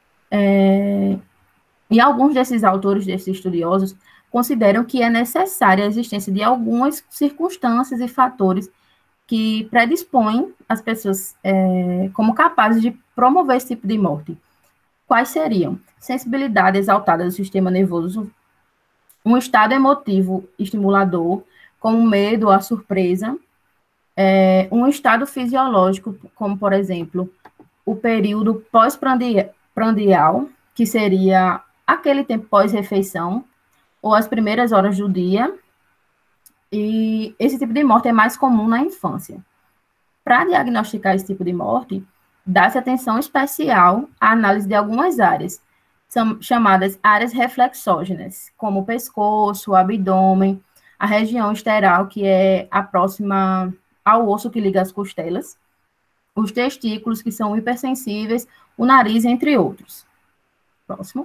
E alguns desses autores, desses estudiosos, consideram que é necessária a existência de algumas circunstâncias e fatores que predispõem as pessoas como capazes de promover esse tipo de morte. Quais seriam? Sensibilidade exaltada do sistema nervoso, um estado emotivo estimulador, como o medo ou a surpresa, um estado fisiológico, como, por exemplo, o período pós-prandial, que seria aquele tempo pós-refeição, ou as primeiras horas do dia, e esse tipo de morte é mais comum na infância. Para diagnosticar esse tipo de morte, dá-se atenção especial à análise de algumas áreas, são chamadas áreas reflexógenas, como o pescoço, o abdômen, a região esteral, que é a próxima ao osso que liga as costelas, os testículos, que são hipersensíveis, o nariz, entre outros. Próximo.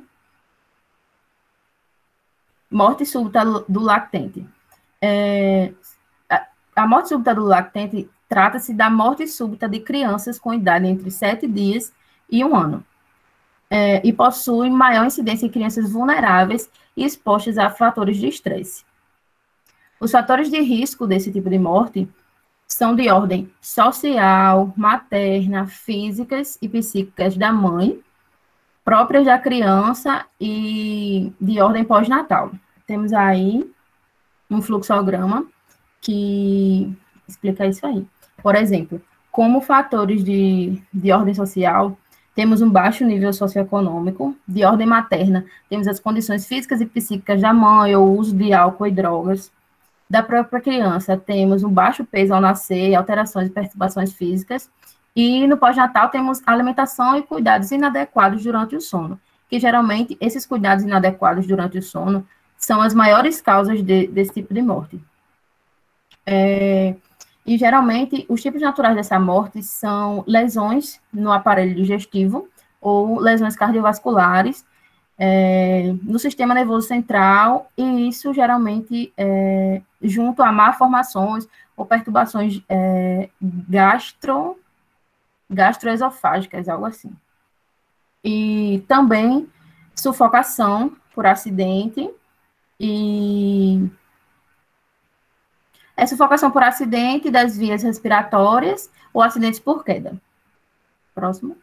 Morte súbita do lactente. A morte súbita do lactente trata-se da morte súbita de crianças com idade entre 7 dias e 1 ano. E possui maior incidência em crianças vulneráveis e expostas a fatores de estresse. Os fatores de risco desse tipo de morte são de ordem social, materna, físicas e psíquicas da mãe, próprias da criança e de ordem pós-natal. Temos aí um fluxograma que explica isso aí. Por exemplo, como fatores de ordem social, temos um baixo nível socioeconômico. De ordem materna, temos as condições físicas e psíquicas da mãe, ou o uso de álcool e drogas. Da própria criança, temos um baixo peso ao nascer, alterações e perturbações físicas. E no pós-natal temos alimentação e cuidados inadequados durante o sono, que geralmente esses cuidados inadequados durante o sono são as maiores causas desse tipo de morte. E geralmente os tipos naturais dessa morte são lesões no aparelho digestivo ou lesões cardiovasculares no sistema nervoso central, e isso geralmente junto a malformações ou perturbações gastroesofágicas, algo assim. E também sufocação por acidente e sufocação por acidente das vias respiratórias ou acidentes por queda. Próximo.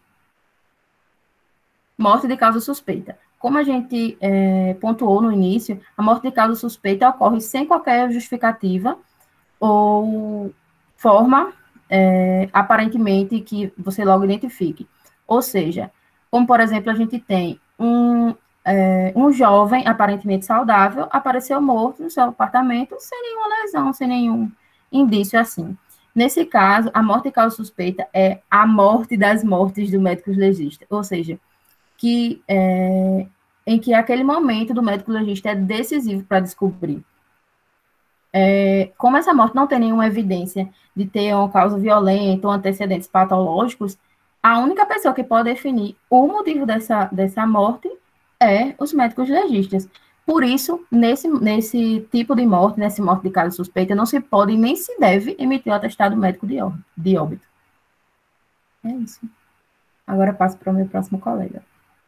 Morte de causa suspeita. Como a gente pontuou no início, a morte de causa suspeita ocorre sem qualquer justificativa ou forma, aparentemente, que você logo identifique. Ou seja, como, por exemplo, a gente tem um jovem aparentemente saudável apareceu morto no seu apartamento sem nenhuma lesão, sem nenhum indício assim. Nesse caso, a morte de causa suspeita é a morte das mortes do médico legista, ou seja, em que aquele momento do médico legista é decisivo para descobrir. Como essa morte não tem nenhuma evidência de ter uma causa violenta ou antecedentes patológicos, a única pessoa que pode definir o motivo dessa morte é os médicos legistas. Por isso, nesse tipo de morte, nessa morte de causa suspeita, não se pode nem se deve emitir o atestado médico de óbito. É isso. Agora passo para o meu próximo colega.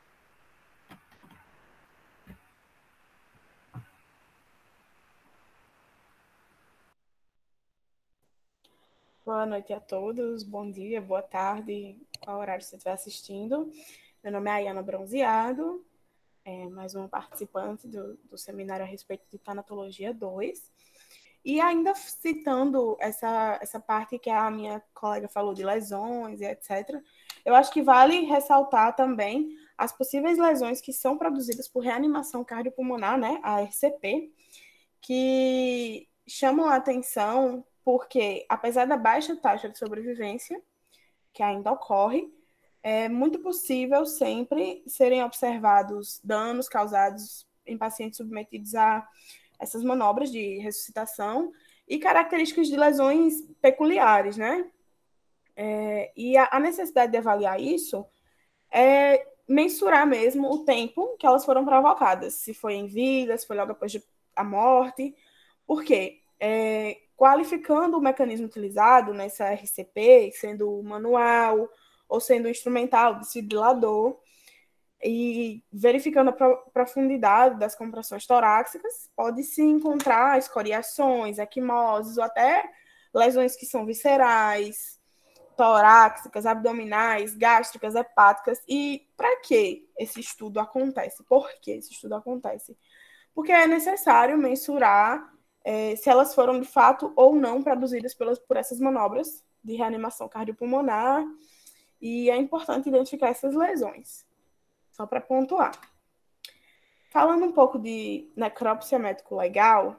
Boa noite a todos, bom dia, boa tarde, qual horário você estiver assistindo. Meu nome é Ayana Bronzeado, mais uma participante do seminário a respeito de Tanatologia 2. E ainda citando essa parte que a minha colega falou de lesões e etc., eu acho que vale ressaltar também as possíveis lesões que são produzidas por reanimação cardiopulmonar, né, a RCP, que chamam a atenção porque, apesar da baixa taxa de sobrevivência, que ainda ocorre, é muito possível sempre serem observados danos causados em pacientes submetidos a essas manobras de ressuscitação e características de lesões peculiares, né? E a necessidade de avaliar isso é mensurar mesmo o tempo que elas foram provocadas, se foi em vida, se foi logo após a morte, porque qualificando o mecanismo utilizado nessa RCP, sendo manual ou sendo instrumental, desfibrilador, e verificando a profundidade das compressões torácicas, pode-se encontrar escoriações, equimoses ou até lesões que são viscerais, torácicas, abdominais, gástricas, hepáticas. E para que esse estudo acontece? Por que esse estudo acontece? Porque é necessário mensurar se elas foram de fato ou não produzidas por essas manobras de reanimação cardiopulmonar, e é importante identificar essas lesões, só para pontuar. Falando um pouco de necrópsia médico-legal,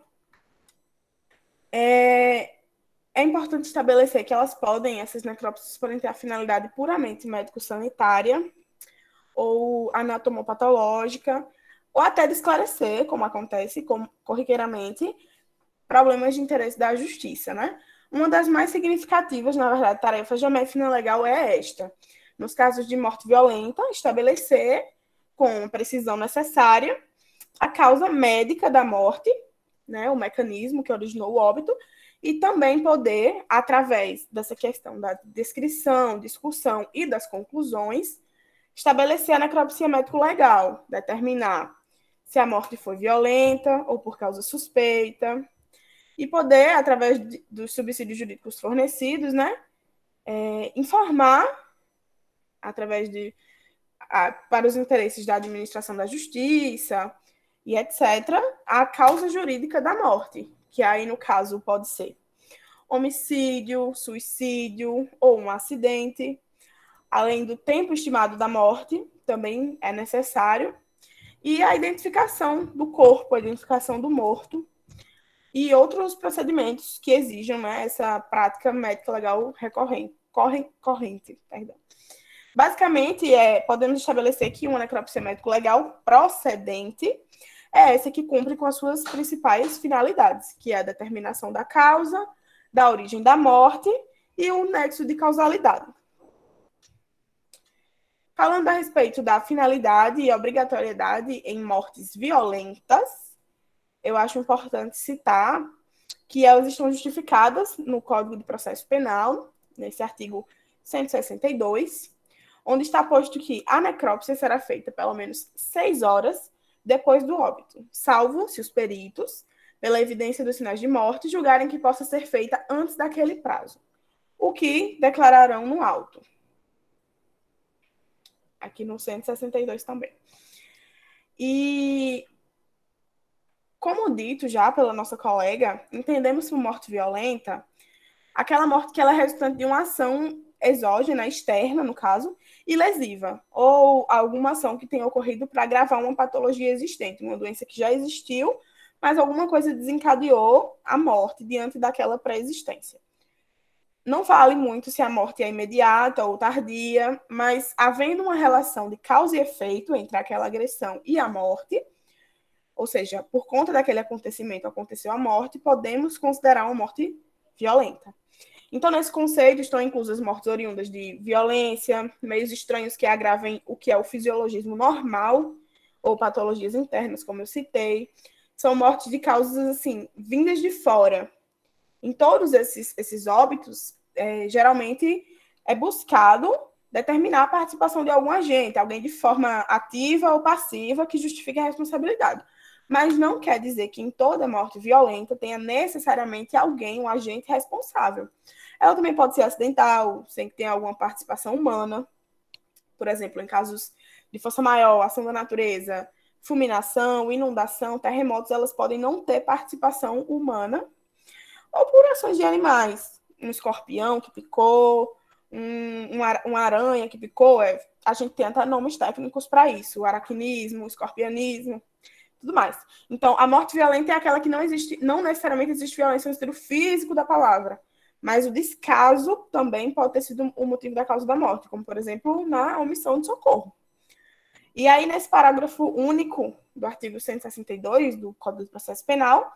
é importante estabelecer que essas necrópsias podem ter a finalidade puramente médico-sanitária ou anatomopatológica, ou até de esclarecer, como acontece corriqueiramente, problemas de interesse da justiça, né? Uma das mais significativas, na verdade, tarefas da medicina legal é esta. Nos casos de morte violenta, estabelecer com precisão necessária a causa médica da morte, né, o mecanismo que originou o óbito, e também poder, através dessa questão da descrição, discussão e das conclusões, estabelecer a necropsia médico-legal, determinar se a morte foi violenta ou por causa suspeita, e poder, através dos subsídios jurídicos fornecidos, né, informar, através para os interesses da administração da justiça e etc., a causa jurídica da morte, que aí, no caso, pode ser homicídio, suicídio ou um acidente. Além do tempo estimado da morte, também é necessário, e a identificação do corpo, a identificação do morto, e outros procedimentos que exijam, né, essa prática médica legal recorrente, corrente. Perdão. Basicamente, podemos estabelecer que uma necrópsia médico-legal procedente é essa que cumpre com as suas principais finalidades, que é a determinação da causa, da origem da morte e o nexo de causalidade. Falando a respeito da finalidade e obrigatoriedade em mortes violentas, eu acho importante citar que elas estão justificadas no Código de Processo Penal, nesse artigo 162, onde está posto que a necrópsia será feita pelo menos 6 horas depois do óbito, salvo se os peritos, pela evidência dos sinais de morte, julgarem que possa ser feita antes daquele prazo, o que declararão no auto. Aqui no 162 também. E, como dito já pela nossa colega, entendemos por morte violenta aquela morte que ela é resultante de uma ação exógena, externa, no caso, e lesiva, ou alguma ação que tenha ocorrido para agravar uma patologia existente, uma doença que já existiu, mas alguma coisa desencadeou a morte diante daquela pré-existência. Não vale muito se a morte é imediata ou tardia, mas havendo uma relação de causa e efeito entre aquela agressão e a morte, ou seja, por conta daquele acontecimento aconteceu a morte, podemos considerar uma morte violenta. Então, nesse conceito estão inclusas mortes oriundas de violência, meios estranhos que agravem o que é o fisiologismo normal, ou patologias internas, como eu citei. São mortes de causas, assim, vindas de fora. Em todos esses óbitos, geralmente é buscado determinar a participação de algum agente, alguém de forma ativa ou passiva que justifique a responsabilidade. Mas não quer dizer que em toda morte violenta tenha necessariamente alguém, um agente responsável. Ela também pode ser acidental, sem que tenha alguma participação humana. Por exemplo, em casos de força maior, ação da natureza, fulminação, inundação, terremotos, elas podem não ter participação humana, ou por ações de animais. Um escorpião que picou, uma aranha que picou, a gente tem até nomes técnicos para isso, o aracnismo, o escorpianismo, tudo mais. Então, a morte violenta é aquela que não necessariamente existe violência no sentido físico da palavra, mas o descaso também pode ter sido o motivo da causa da morte, como, por exemplo, na omissão de socorro. E aí, nesse parágrafo único do artigo 162 do Código de Processo Penal,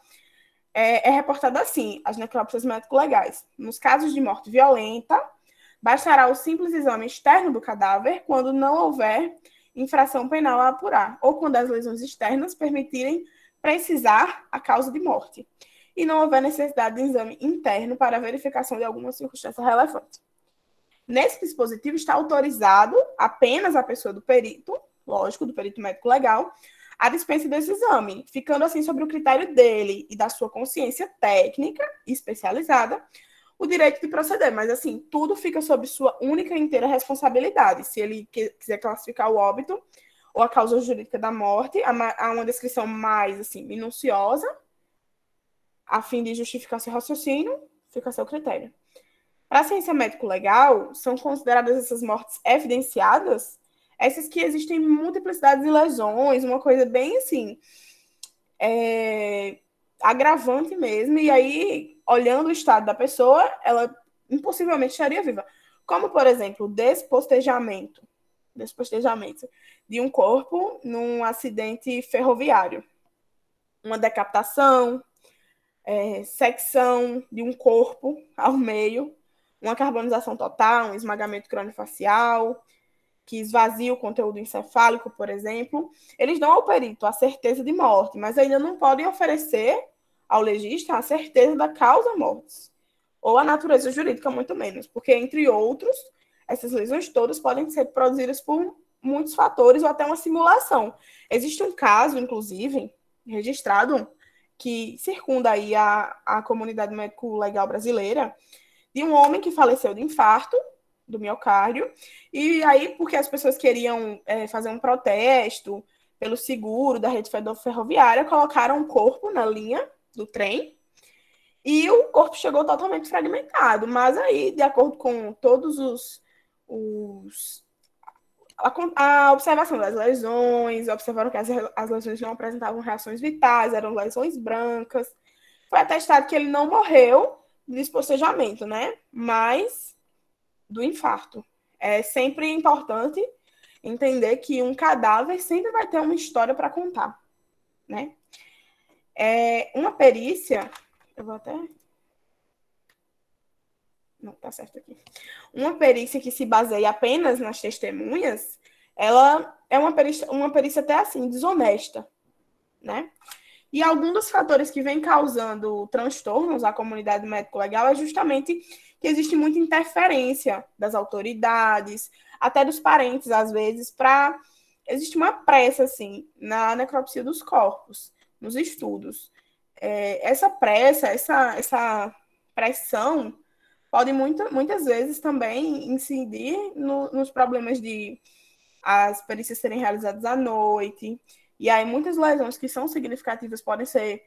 é reportado assim: as necrópsias médico-legais. Nos casos de morte violenta, bastará o simples exame externo do cadáver quando não houver infração penal a apurar, ou quando as lesões externas permitirem precisar a causa de morte, e não houver necessidade de exame interno para a verificação de alguma circunstância relevante. Nesse dispositivo está autorizado apenas a pessoa do perito, lógico, do perito médico-legal, a dispensa desse exame, ficando assim sobre o critério dele e da sua consciência técnica especializada o direito de proceder, mas assim, tudo fica sob sua única e inteira responsabilidade. Se ele quiser classificar o óbito ou a causa jurídica da morte, há uma descrição mais assim minuciosa, a fim de justificar seu raciocínio, fica a seu critério. Para a ciência médico-legal, são consideradas essas mortes evidenciadas, essas que existem multiplicidade de lesões, uma coisa bem assim, agravante mesmo, e aí, olhando o estado da pessoa, ela impossivelmente estaria viva. Como, por exemplo, o despostejamento de um corpo num acidente ferroviário, uma decapitação, secção de um corpo ao meio, uma carbonização total, um esmagamento craniofacial, que esvazia o conteúdo encefálico, por exemplo. Eles dão ao perito a certeza de morte, mas ainda não podem oferecer ao legista a certeza da causa mortis, ou a natureza jurídica, muito menos, porque, entre outros, essas lesões todas podem ser produzidas por muitos fatores ou até uma simulação. Existe um caso, inclusive, registrado, que circunda aí a comunidade médico-legal brasileira, de um homem que faleceu de infarto do miocárdio, e aí, porque as pessoas queriam fazer um protesto pelo seguro da rede ferroviária, colocaram um corpo na linha do trem, e o corpo chegou totalmente fragmentado, mas aí, de acordo com todos a observação das lesões, observaram que as lesões não apresentavam reações vitais, eram lesões brancas, foi atestado que ele não morreu de despostejamento, né? Mas do infarto. É sempre importante entender que um cadáver sempre vai ter uma história para contar, né? Uma perícia, eu vou até... Não, tá certo aqui. Uma perícia que se baseia apenas nas testemunhas, ela é uma perícia até assim, desonesta, né? E algum dos fatores que vem causando transtornos à comunidade médico-legal é justamente que existe muita interferência das autoridades, até dos parentes, às vezes, existe uma pressa, assim, na necropsia dos corpos, nos estudos. Essa pressa, essa pressão pode muitas vezes também incidir nos problemas de as perícias serem realizadas à noite, e aí muitas lesões que são significativas podem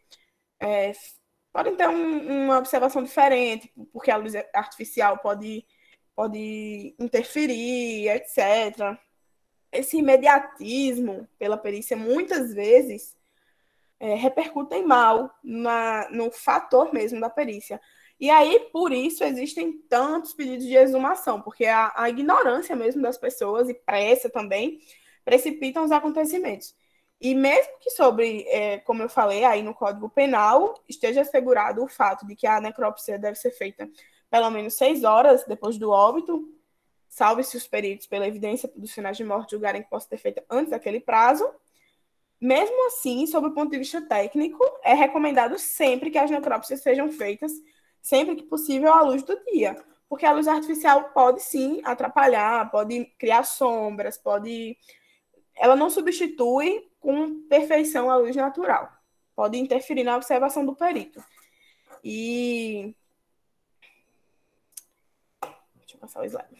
ter uma observação diferente, porque a luz artificial pode interferir, etc. Esse imediatismo pela perícia muitas vezes repercutem mal no fator mesmo da perícia. E aí, por isso, existem tantos pedidos de exumação, porque a ignorância mesmo das pessoas, e pressa também, precipitam os acontecimentos. E mesmo que como eu falei aí no Código Penal, esteja assegurado o fato de que a necrópsia deve ser feita pelo menos 6 horas depois do óbito, salve-se os peritos pela evidência dos sinais de morte julgarem que possa ter feita antes daquele prazo. Mesmo assim, sob o ponto de vista técnico, é recomendado sempre que as necrópsias sejam feitas sempre que possível à luz do dia, porque a luz artificial pode sim atrapalhar, pode criar sombras, ela não substitui com perfeição a luz natural, pode interferir na observação do perito. E deixa eu passar o slide.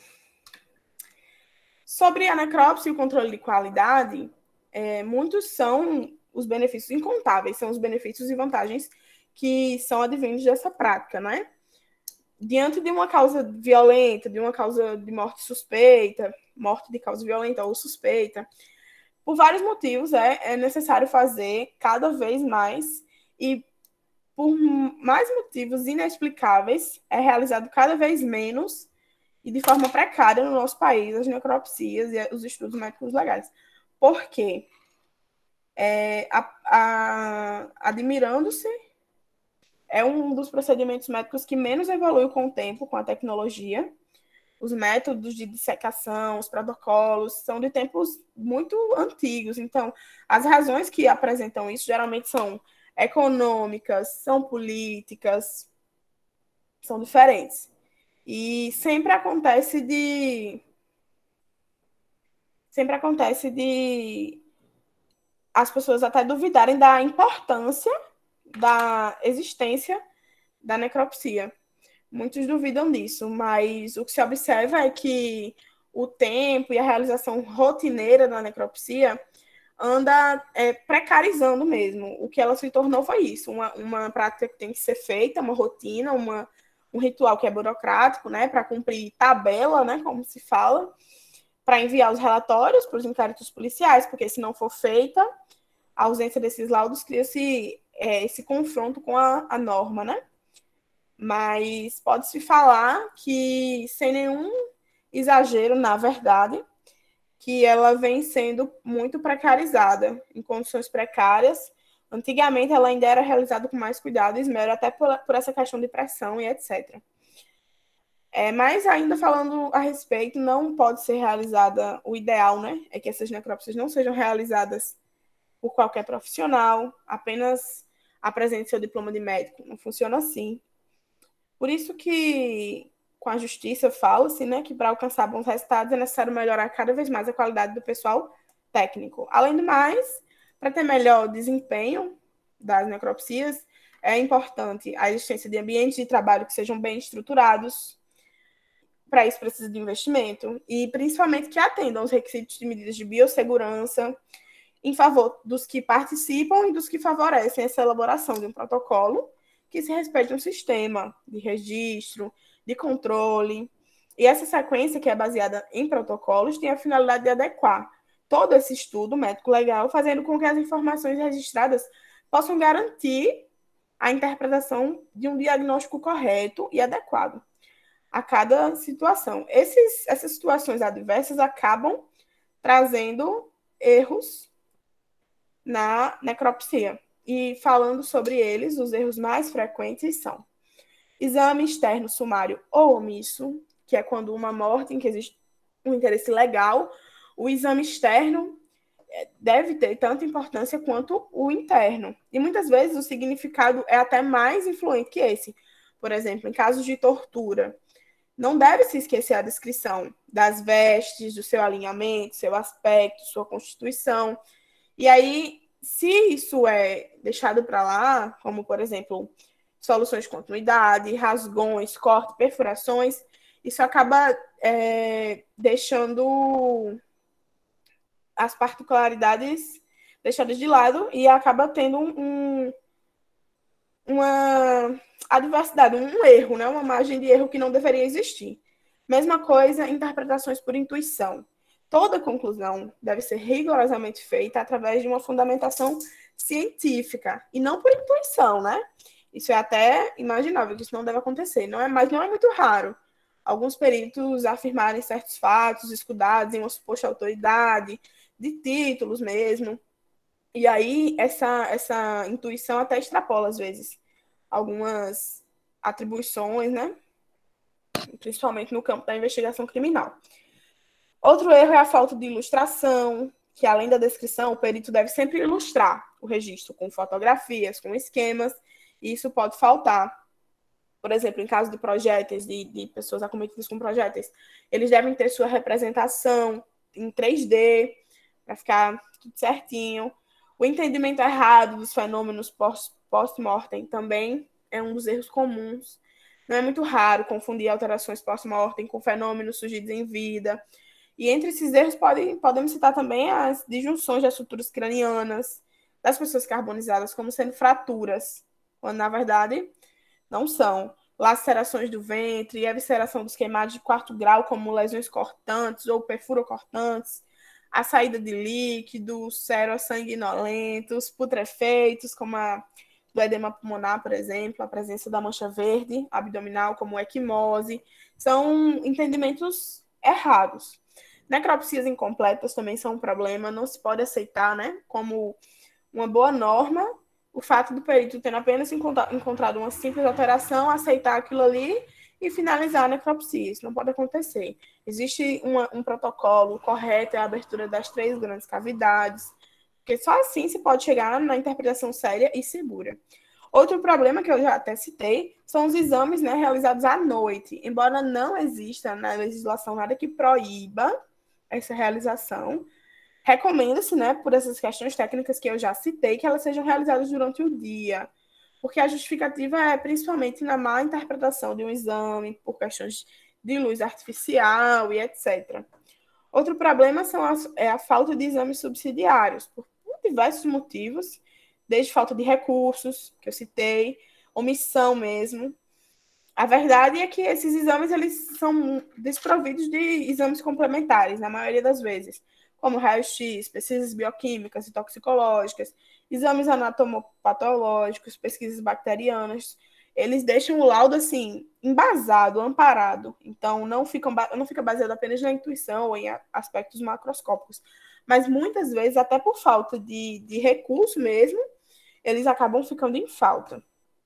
Sobre a necrópsia e o controle de qualidade, muitos são os benefícios incontáveis, são os benefícios e vantagens que são advindos dessa prática, né? Diante de uma causa violenta, de uma causa de morte suspeita, morte de causa violenta ou suspeita, por vários motivos é necessário fazer cada vez mais, e por mais motivos inexplicáveis é realizado cada vez menos e de forma precária no nosso país as necropsias e os estudos médicos legais. Por quê? Admirando-se, é um dos procedimentos médicos que menos evolui com o tempo, com a tecnologia. Os métodos de dissecação, os protocolos, são de tempos muito antigos. Então, as razões que apresentam isso geralmente são econômicas, são políticas, são diferentes. E sempre acontece de as pessoas até duvidarem da importância da existência da necropsia. Muitos duvidam disso, mas o que se observa é que o tempo e a realização rotineira da necropsia anda precarizando mesmo. O que ela se tornou foi isso, uma prática que tem que ser feita, uma rotina, um ritual que é burocrático, né, para cumprir tabela, né, como se fala, para enviar os relatórios para os inquéritos policiais, porque se não for feita, a ausência desses laudos cria-se esse confronto com a norma, né? Mas pode-se falar que, sem nenhum exagero, na verdade, que ela vem sendo muito precarizada, em condições precárias. Antigamente, ela ainda era realizada com mais cuidado e esmero, até por essa questão de pressão e etc. Mas ainda falando a respeito, não pode ser realizada, o ideal, né? É que essas necrópsias não sejam realizadas por qualquer profissional, apenas apresente seu diploma de médico. Não funciona assim. Por isso que, com a justiça, fala-se, né, que para alcançar bons resultados é necessário melhorar cada vez mais a qualidade do pessoal técnico. Além do mais, para ter melhor desempenho das necropsias, é importante a existência de ambientes de trabalho que sejam bem estruturados. Para isso precisa de investimento e, principalmente, que atendam aos requisitos de medidas de biossegurança em favor dos que participam e dos que favorecem essa elaboração de um protocolo que se respeite um sistema de registro, de controle. E essa sequência, que é baseada em protocolos, tem a finalidade de adequar todo esse estudo médico-legal, fazendo com que as informações registradas possam garantir a interpretação de um diagnóstico correto e adequado. a cada situação. Essas situações adversas acabam trazendo erros na necropsia. E falando sobre eles, os erros mais frequentes são exame externo sumário ou omisso, que é quando uma morte em que existe um interesse legal, o exame externo deve ter tanta importância quanto o interno. E muitas vezes o significado é até mais influente que esse. Por exemplo, em casos de tortura, não deve se esquecer a descrição das vestes, do seu alinhamento, seu aspecto, sua constituição. E aí, se isso é deixado para lá, como, por exemplo, soluções de continuidade, rasgões, cortes, perfurações, isso acaba deixando as particularidades deixadas de lado e acaba tendo uma adversidade, um erro, né? Uma margem de erro que não deveria existir. Mesma coisa, interpretações por intuição. Toda conclusão deve ser rigorosamente feita através de uma fundamentação científica e não por intuição, né? Isso é até imaginável que isso não deve acontecer, mas não é muito raro. Alguns peritos afirmarem certos fatos escudados em uma suposta autoridade, de títulos mesmo. E aí essa intuição até extrapola, às vezes, algumas atribuições, né? Principalmente no campo da investigação criminal. Outro erro é a falta de ilustração, que além da descrição, o perito deve sempre ilustrar o registro com fotografias, com esquemas, e isso pode faltar. Por exemplo, em caso de projéteis, de pessoas acometidas com projéteis, eles devem ter sua representação em 3D, para ficar tudo certinho. O entendimento errado dos fenômenos post-mortem também é um dos erros comuns. Não é muito raro confundir alterações post-mortem com fenômenos surgidos em vida. E entre esses erros podemos citar também as disjunções das estruturas cranianas das pessoas carbonizadas como sendo fraturas, quando na verdade não são. Lacerações do ventre e evisceração dos queimados de 4º grau, como lesões cortantes ou perfurocortantes, a saída de líquidos, serosanguinolentos, putrefeitos, como do edema pulmonar, por exemplo, a presença da mancha verde abdominal, como equimose, são entendimentos errados. Necropsias incompletas também são um problema, não se pode aceitar, né, como uma boa norma o fato do perito ter apenas encontrado uma simples alteração, aceitar aquilo ali e finalizar a necropsia. Isso não pode acontecer. Existe um protocolo correto, é a abertura das 3 grandes cavidades, porque só assim se pode chegar na interpretação séria e segura. Outro problema que eu já até citei são os exames, né, realizados à noite. Embora não exista na legislação nada que proíba essa realização, recomenda-se, né, por essas questões técnicas que eu já citei, que elas sejam realizadas durante o dia, porque a justificativa é principalmente na má interpretação de um exame, por questões de luz artificial e etc. Outro problema é a falta de exames subsidiários, por diversos motivos, desde falta de recursos, que eu citei, omissão mesmo. A verdade é que esses exames eles são desprovidos de exames complementares, na maioria das vezes, como raio-x, pesquisas bioquímicas e toxicológicas, exames anatomopatológicos, pesquisas bacterianas. Eles deixam o laudo assim, embasado, amparado. Então, não fica baseado apenas na intuição ou em aspectos macroscópicos. Mas muitas vezes, até por falta de recurso mesmo, eles acabam ficando em falta.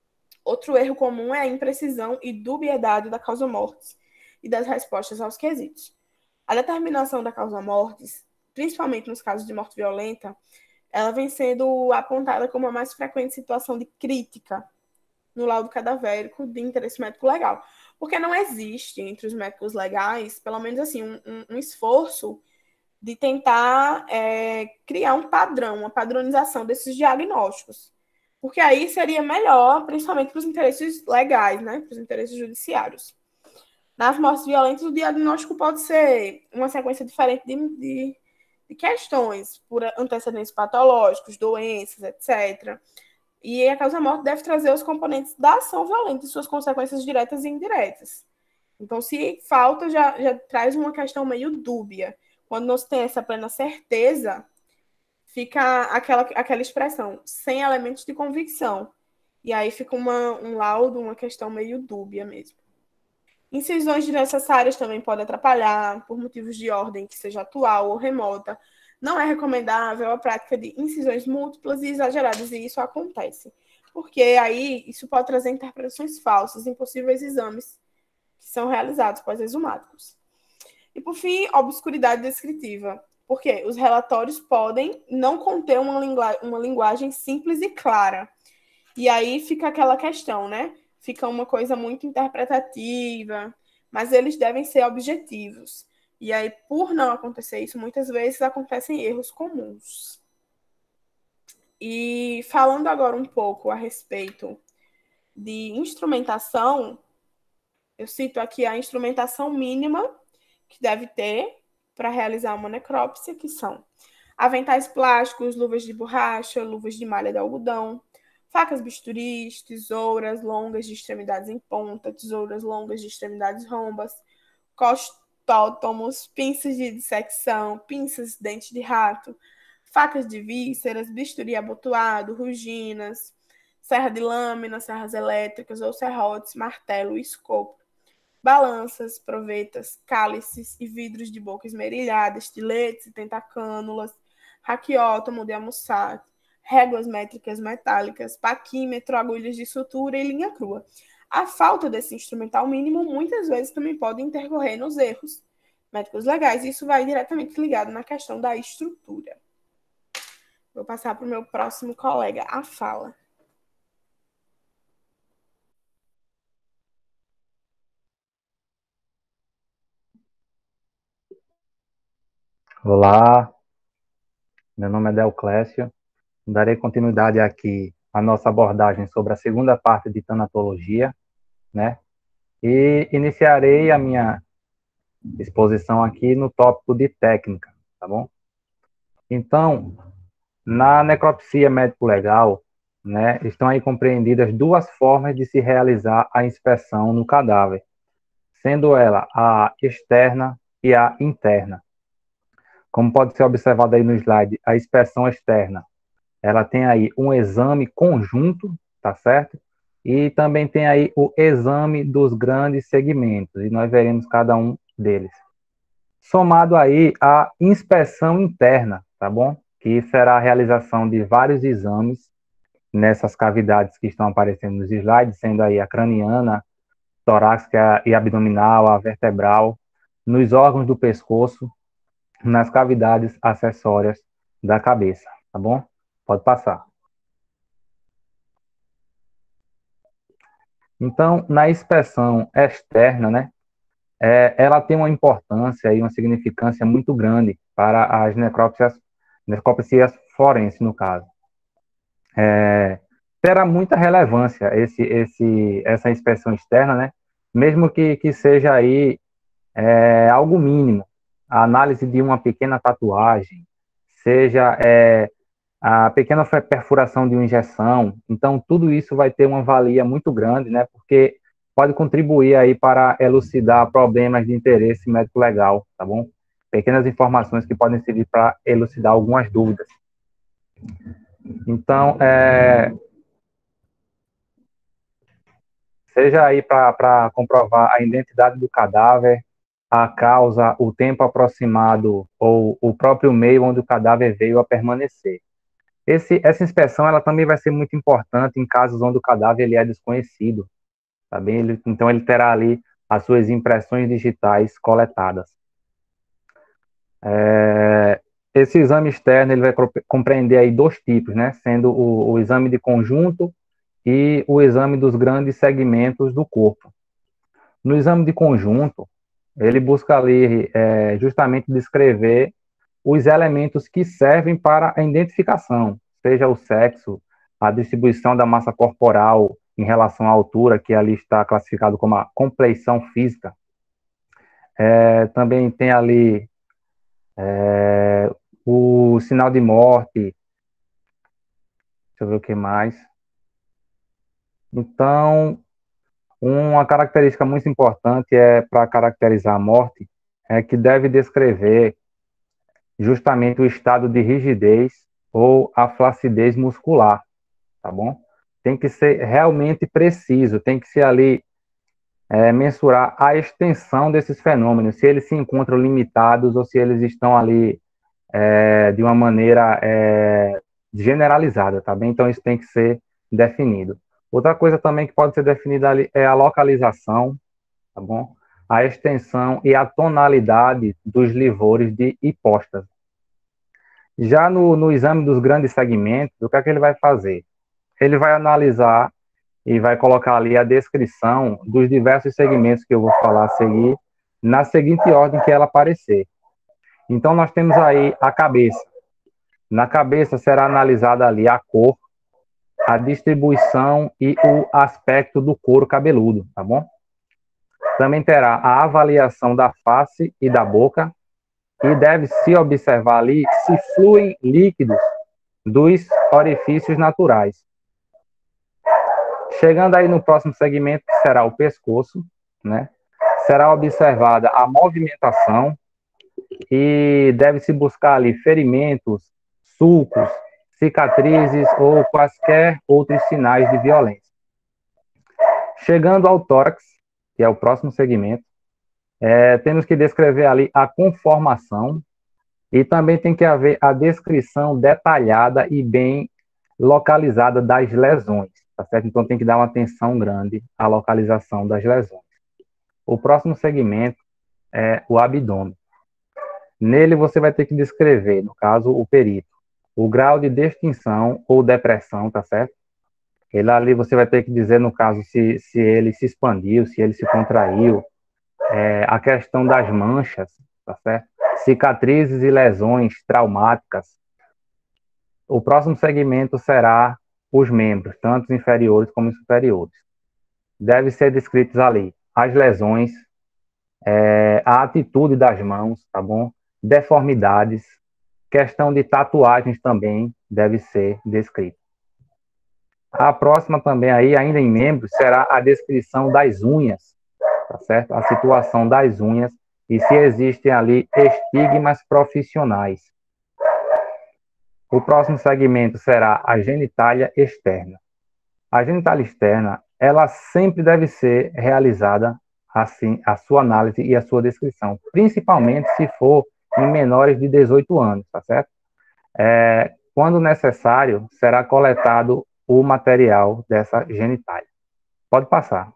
Outro erro comum é a imprecisão e dubiedade da causa-mortis e das respostas aos quesitos. A determinação da causa-mortis, principalmente nos casos de morte violenta, ela vem sendo apontada como a mais frequente situação de crítica no laudo cadavérico de interesse médico legal. Porque não existe entre os médicos legais, pelo menos assim, um esforço de tentar criar um padrão, uma padronização desses diagnósticos. Porque aí seria melhor, principalmente para os interesses legais, né? Para os interesses judiciários. Nas mortes violentas, o diagnóstico pode ser uma sequência diferente de questões, por antecedentes patológicos, doenças, etc. E a causa-morte deve trazer os componentes da ação violenta e suas consequências diretas e indiretas. Então, se falta, já traz uma questão meio dúbia. Quando não se tem essa plena certeza, fica aquela expressão, sem elementos de convicção. E aí fica um laudo, uma questão meio dúbia mesmo. Incisões desnecessárias também podem atrapalhar, por motivos de ordem que seja atual ou remota. Não é recomendável a prática de incisões múltiplas e exageradas, e isso acontece. Porque aí isso pode trazer interpretações falsas em possíveis exames que são realizados pós-exumáticos. E, por fim, obscuridade descritiva. Porque os relatórios podem não conter uma linguagem simples e clara. E aí fica aquela questão, né? Fica uma coisa muito interpretativa, mas eles devem ser objetivos. E aí, por não acontecer isso, muitas vezes acontecem erros comuns. E falando agora um pouco a respeito de instrumentação, eu cito aqui a instrumentação mínima que deve ter para realizar uma necrópsia, que são aventais plásticos, luvas de borracha, luvas de malha de algodão, facas bisturis, tesouras longas de extremidades em ponta, tesouras longas de extremidades rombas, costótomos, pinças de dissecção, pinças de dente de rato, facas de vísceras, bisturi abotoado, ruginas, serra de lâmina, serras elétricas ou serrotes, martelo e escopo, balanças, provetas, cálices e vidros de boca esmerilhada, estiletes e tentacânulas, raquiótomo de almoçar, réguas métricas metálicas, paquímetro, agulhas de sutura e linha crua. A falta desse instrumental mínimo muitas vezes também pode intercorrer nos erros médicos legais, e isso vai diretamente ligado na questão da estrutura. Vou passar para o meu próximo colega a fala. Olá, meu nome é Deoclésio. Darei continuidade aqui à nossa abordagem sobre a segunda parte de tanatologia, né? E iniciarei a minha exposição aqui no tópico de técnica, tá bom? Então, na necropsia médico-legal, né, estão aí compreendidas duas formas de se realizar a inspeção no cadáver, sendo ela a externa e a interna. Como pode ser observado aí no slide, a inspeção externa, ela tem aí um exame conjunto, tá certo? E também tem aí o exame dos grandes segmentos, e nós veremos cada um deles. Somado aí a inspeção interna, tá bom? Que será a realização de vários exames nessas cavidades que estão aparecendo nos slides, sendo aí a craniana, torácica e abdominal, a vertebral, nos órgãos do pescoço, nas cavidades acessórias da cabeça, tá bom? Pode passar. Então, na inspeção externa, né, ela tem uma importância e uma significância muito grande para as necrópsias forenses, no caso. Terá muita relevância essa inspeção externa, né, mesmo que seja aí algo mínimo. A análise de uma pequena tatuagem, seja a pequena perfuração de uma injeção. Então, tudo isso vai ter uma valia muito grande, né? Porque pode contribuir aí para elucidar problemas de interesse médico-legal, tá bom? Pequenas informações que podem servir para elucidar algumas dúvidas. Então, seja aí para comprovar a identidade do cadáver, a causa, o tempo aproximado ou o próprio meio onde o cadáver veio a permanecer. Essa inspeção ela também vai ser muito importante em casos onde o cadáver ele é desconhecido, tá bem? Então ele terá ali as suas impressões digitais coletadas. Esse exame externo ele vai compreender aí dois tipos, né? Sendo o exame de conjunto e o exame dos grandes segmentos do corpo. No exame de conjunto, ele busca ali justamente descrever os elementos que servem para a identificação, seja o sexo, a distribuição da massa corporal em relação à altura, que ali está classificado como a compleição física. Também tem ali o sinal de morte. Deixa eu ver o que mais. Então, uma característica muito importante para caracterizar a morte é que deve descrever justamente o estado de rigidez ou a flacidez muscular, tá bom? Tem que ser realmente preciso, tem que ser ali mensurar a extensão desses fenômenos, se eles se encontram limitados ou se eles estão ali de uma maneira generalizada, tá bem? Então, isso tem que ser definido. Outra coisa também que pode ser definida ali é a localização, tá bom? A extensão e a tonalidade dos livores de hipóstase. Já no exame dos grandes segmentos, o que é que ele vai fazer? Ele vai analisar e vai colocar ali a descrição dos diversos segmentos que eu vou falar a seguir, na seguinte ordem que ela aparecer. Então, nós temos aí a cabeça. Na cabeça será analisada ali a cor, a distribuição e o aspecto do couro cabeludo, tá bom? Também terá a avaliação da face e da boca, e deve-se observar ali se fluem líquidos dos orifícios naturais. Chegando aí no próximo segmento, que será o pescoço, né? Será observada a movimentação e deve-se buscar ali ferimentos, sulcos, cicatrizes ou quaisquer outros sinais de violência. Chegando ao tórax, que é o próximo segmento, temos que descrever ali a conformação e também tem que haver a descrição detalhada e bem localizada das lesões, tá certo? Então tem que dar uma atenção grande à localização das lesões. O próximo segmento é o abdômen. Nele você vai ter que descrever, no caso, o perito, o grau de distinção ou depressão, tá certo? Ele ali você vai ter que dizer, no caso, se ele se expandiu, se ele se contraiu, a questão das manchas, tá certo? Cicatrizes e lesões traumáticas. O próximo segmento será os membros, tanto os inferiores como os superiores. Deve ser descritos ali as lesões, a atitude das mãos, tá bom? Deformidades, questão de tatuagens também deve ser descrita. A próxima também aí, ainda em membros, será a descrição das unhas, tá certo? A situação das unhas e se existem ali estigmas profissionais. O próximo segmento será a genitália externa. A genitália externa, ela sempre deve ser realizada assim, a sua análise e a sua descrição, principalmente se for em menores de 18 anos, tá certo? Quando necessário, será coletado o material dessa genitália. Pode passar.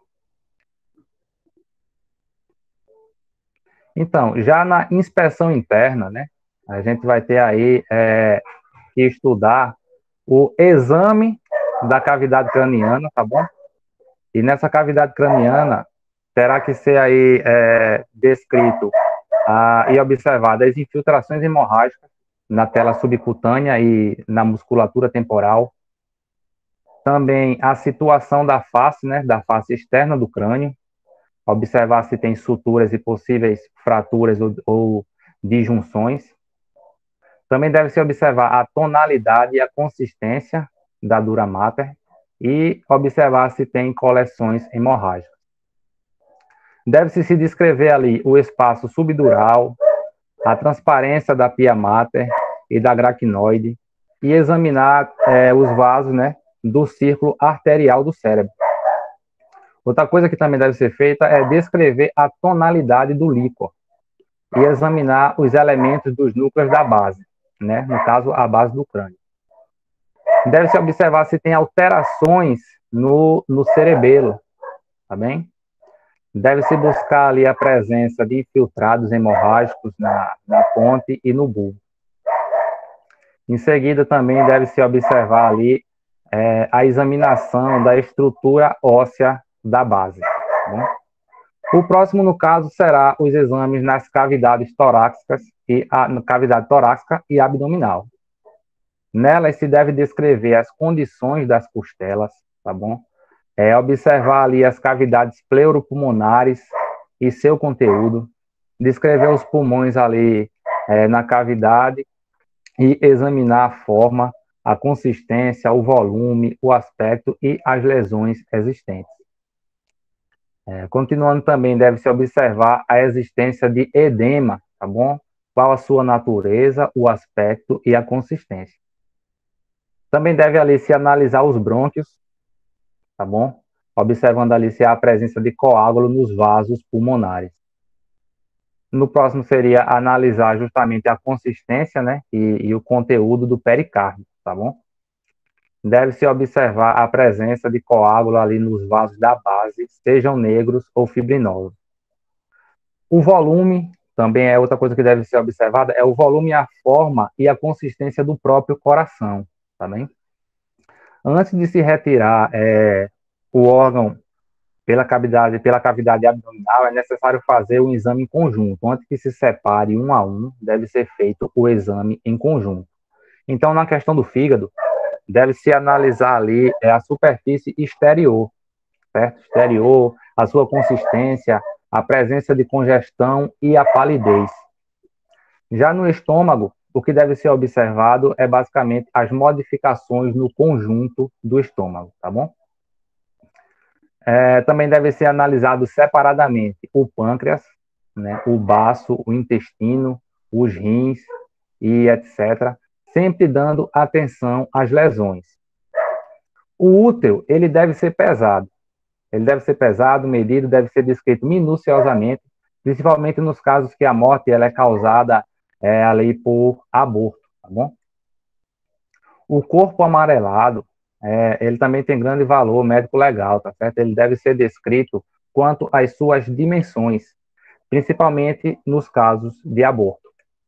Então, já na inspeção interna, né, a gente vai ter aí que estudar o exame da cavidade craniana, tá bom? E nessa cavidade craniana terá que ser aí descrito e observado as infiltrações hemorrágicas na tela subcutânea e na musculatura temporal. Também a situação da face, né, da face externa do crânio, observar se tem suturas e possíveis fraturas ou disjunções. Também deve-se observar a tonalidade e a consistência da dura mater e observar se tem coleções hemorrágicas. Deve-se se descrever ali o espaço subdural, a transparência da pia mater e da gracnoide e examinar os vasos, né, do círculo arterial do cérebro. Outra coisa que também deve ser feita é descrever a tonalidade do líquor e examinar os elementos dos núcleos da base, né? No caso, a base do crânio. Deve-se observar se tem alterações no cerebelo, tá bem? Deve-se buscar ali a presença de infiltrados hemorrágicos na ponte e no bulbo. Em seguida, também deve-se observar ali a examinação da estrutura óssea da base. Né? O próximo, no caso, será os exames nas cavidades torácicas na cavidade torácica e abdominal. Nelas se deve descrever as condições das costelas, tá bom? Observar ali as cavidades pleuropulmonares e seu conteúdo, descrever os pulmões ali na cavidade e examinar a forma, a consistência, o volume, o aspecto e as lesões existentes. Continuando também, deve-se observar a existência de edema, tá bom? Qual a sua natureza, o aspecto e a consistência. Também deve ali se analisar os brônquios, tá bom? observando ali se há a presença de coágulo nos vasos pulmonares. No próximo seria analisar justamente a consistência, né, e o conteúdo do pericárdio, tá bom? Deve-se observar a presença de coágulo ali nos vasos da base, sejam negros ou fibrinosos. O volume também é outra coisa que deve ser observada, é o volume, a forma e a consistência do próprio coração, tá bem? Antes de se retirar o órgão pela cavidade abdominal, é necessário fazer um exame em conjunto. Antes que se separe um a um, deve ser feito o exame em conjunto. Então, na questão do fígado, deve-se analisar ali a superfície exterior, certo? Exterior, a sua consistência, a presença de congestão e a palidez. Já no estômago, o que deve ser observado é basicamente as modificações no conjunto do estômago, tá bom? Também deve ser analisado separadamente o pâncreas, né, o baço, o intestino, os rins e etc., sempre dando atenção às lesões. O útero, ele deve ser pesado. Ele deve ser pesado, medido, deve ser descrito minuciosamente, principalmente nos casos que a morte ela é causada ali por aborto, tá bom? O corpo amarelado, ele também tem grande valor médico-legal, tá certo? Ele deve ser descrito quanto às suas dimensões, principalmente nos casos de aborto.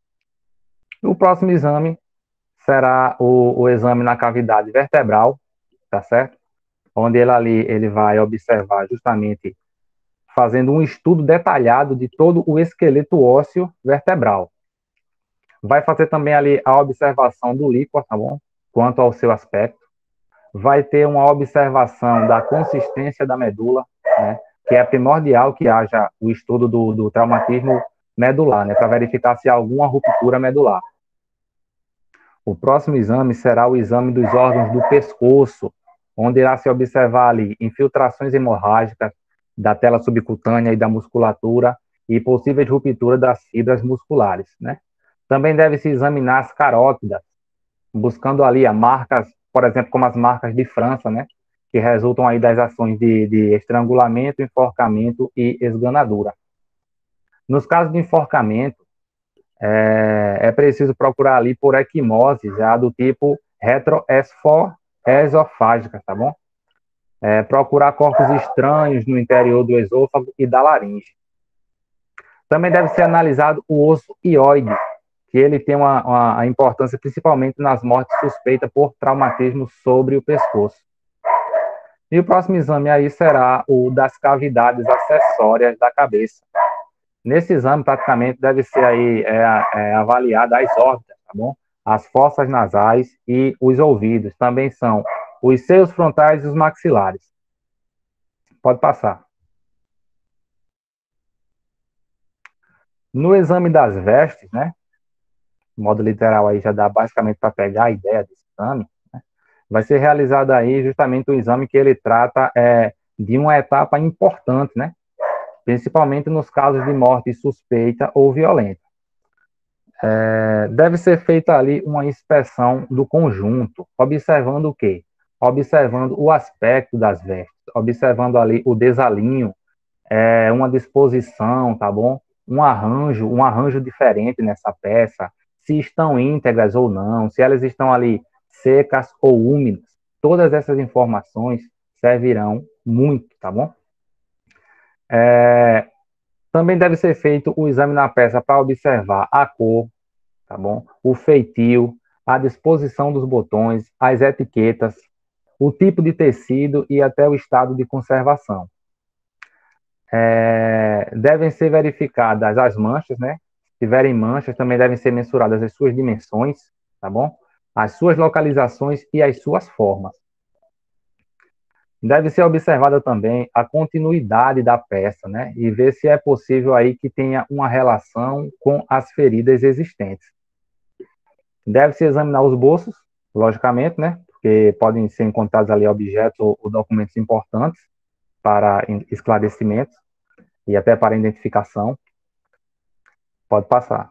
O próximo exame será o exame na cavidade vertebral, tá certo? Onde ele vai observar justamente fazendo um estudo detalhado de todo o esqueleto ósseo vertebral. Vai fazer também ali a observação do líquor, tá bom? Quanto ao seu aspecto. Vai ter uma observação da consistência da medula, né? Que é primordial que haja o estudo do traumatismo medular, né? Para verificar se há alguma ruptura medular. O próximo exame será o exame dos órgãos do pescoço, onde irá se observar ali infiltrações hemorrágicas da tela subcutânea e da musculatura e possíveis rupturas das fibras musculares, né? Também deve-se examinar as carótidas, buscando ali as marcas, por exemplo, como as marcas de França, né? Que resultam aí das ações de estrangulamento, enforcamento e esganadura. Nos casos de enforcamento, é preciso procurar ali por equimose, já do tipo retroesofágica, tá bom? Procurar corpos estranhos no interior do esôfago e da laringe. Também deve ser analisado o osso ióide, que ele tem uma importância principalmente nas mortes suspeitas por traumatismo sobre o pescoço. E o próximo exame aí será o das cavidades acessórias da cabeça. Nesse exame, praticamente, deve ser aí avaliada as órbitas, tá bom? As fossas nasais e os ouvidos. Também são os seios frontais e os maxilares. Pode passar. No exame das vestes, né? O modo literal aí já dá basicamente para pegar a ideia desse exame, né? Vai ser realizado aí justamente o exame que ele trata de uma etapa importante, né? Principalmente nos casos de morte suspeita ou violenta. Deve ser feita ali uma inspeção do conjunto, observando o quê? Observando o aspecto das vestes, observando ali o desalinho, uma disposição, tá bom? Um arranjo diferente nessa peça, se estão íntegras ou não, se elas estão ali secas ou úmidas. Todas essas informações servirão muito, tá bom? Também deve ser feito o exame na peça para observar a cor, tá bom? O feitio, a disposição dos botões, as etiquetas, o tipo de tecido e até o estado de conservação. Devem ser verificadas as manchas, né? Se tiverem manchas, também devem ser mensuradas as suas dimensões, tá bom? As suas localizações e as suas formas. Deve ser observada também a continuidade da peça, né? E ver se é possível aí que tenha uma relação com as feridas existentes. Deve-se examinar os bolsos, logicamente, né? Porque podem ser encontrados ali objetos ou documentos importantes para esclarecimentos e até para identificação. Pode passar.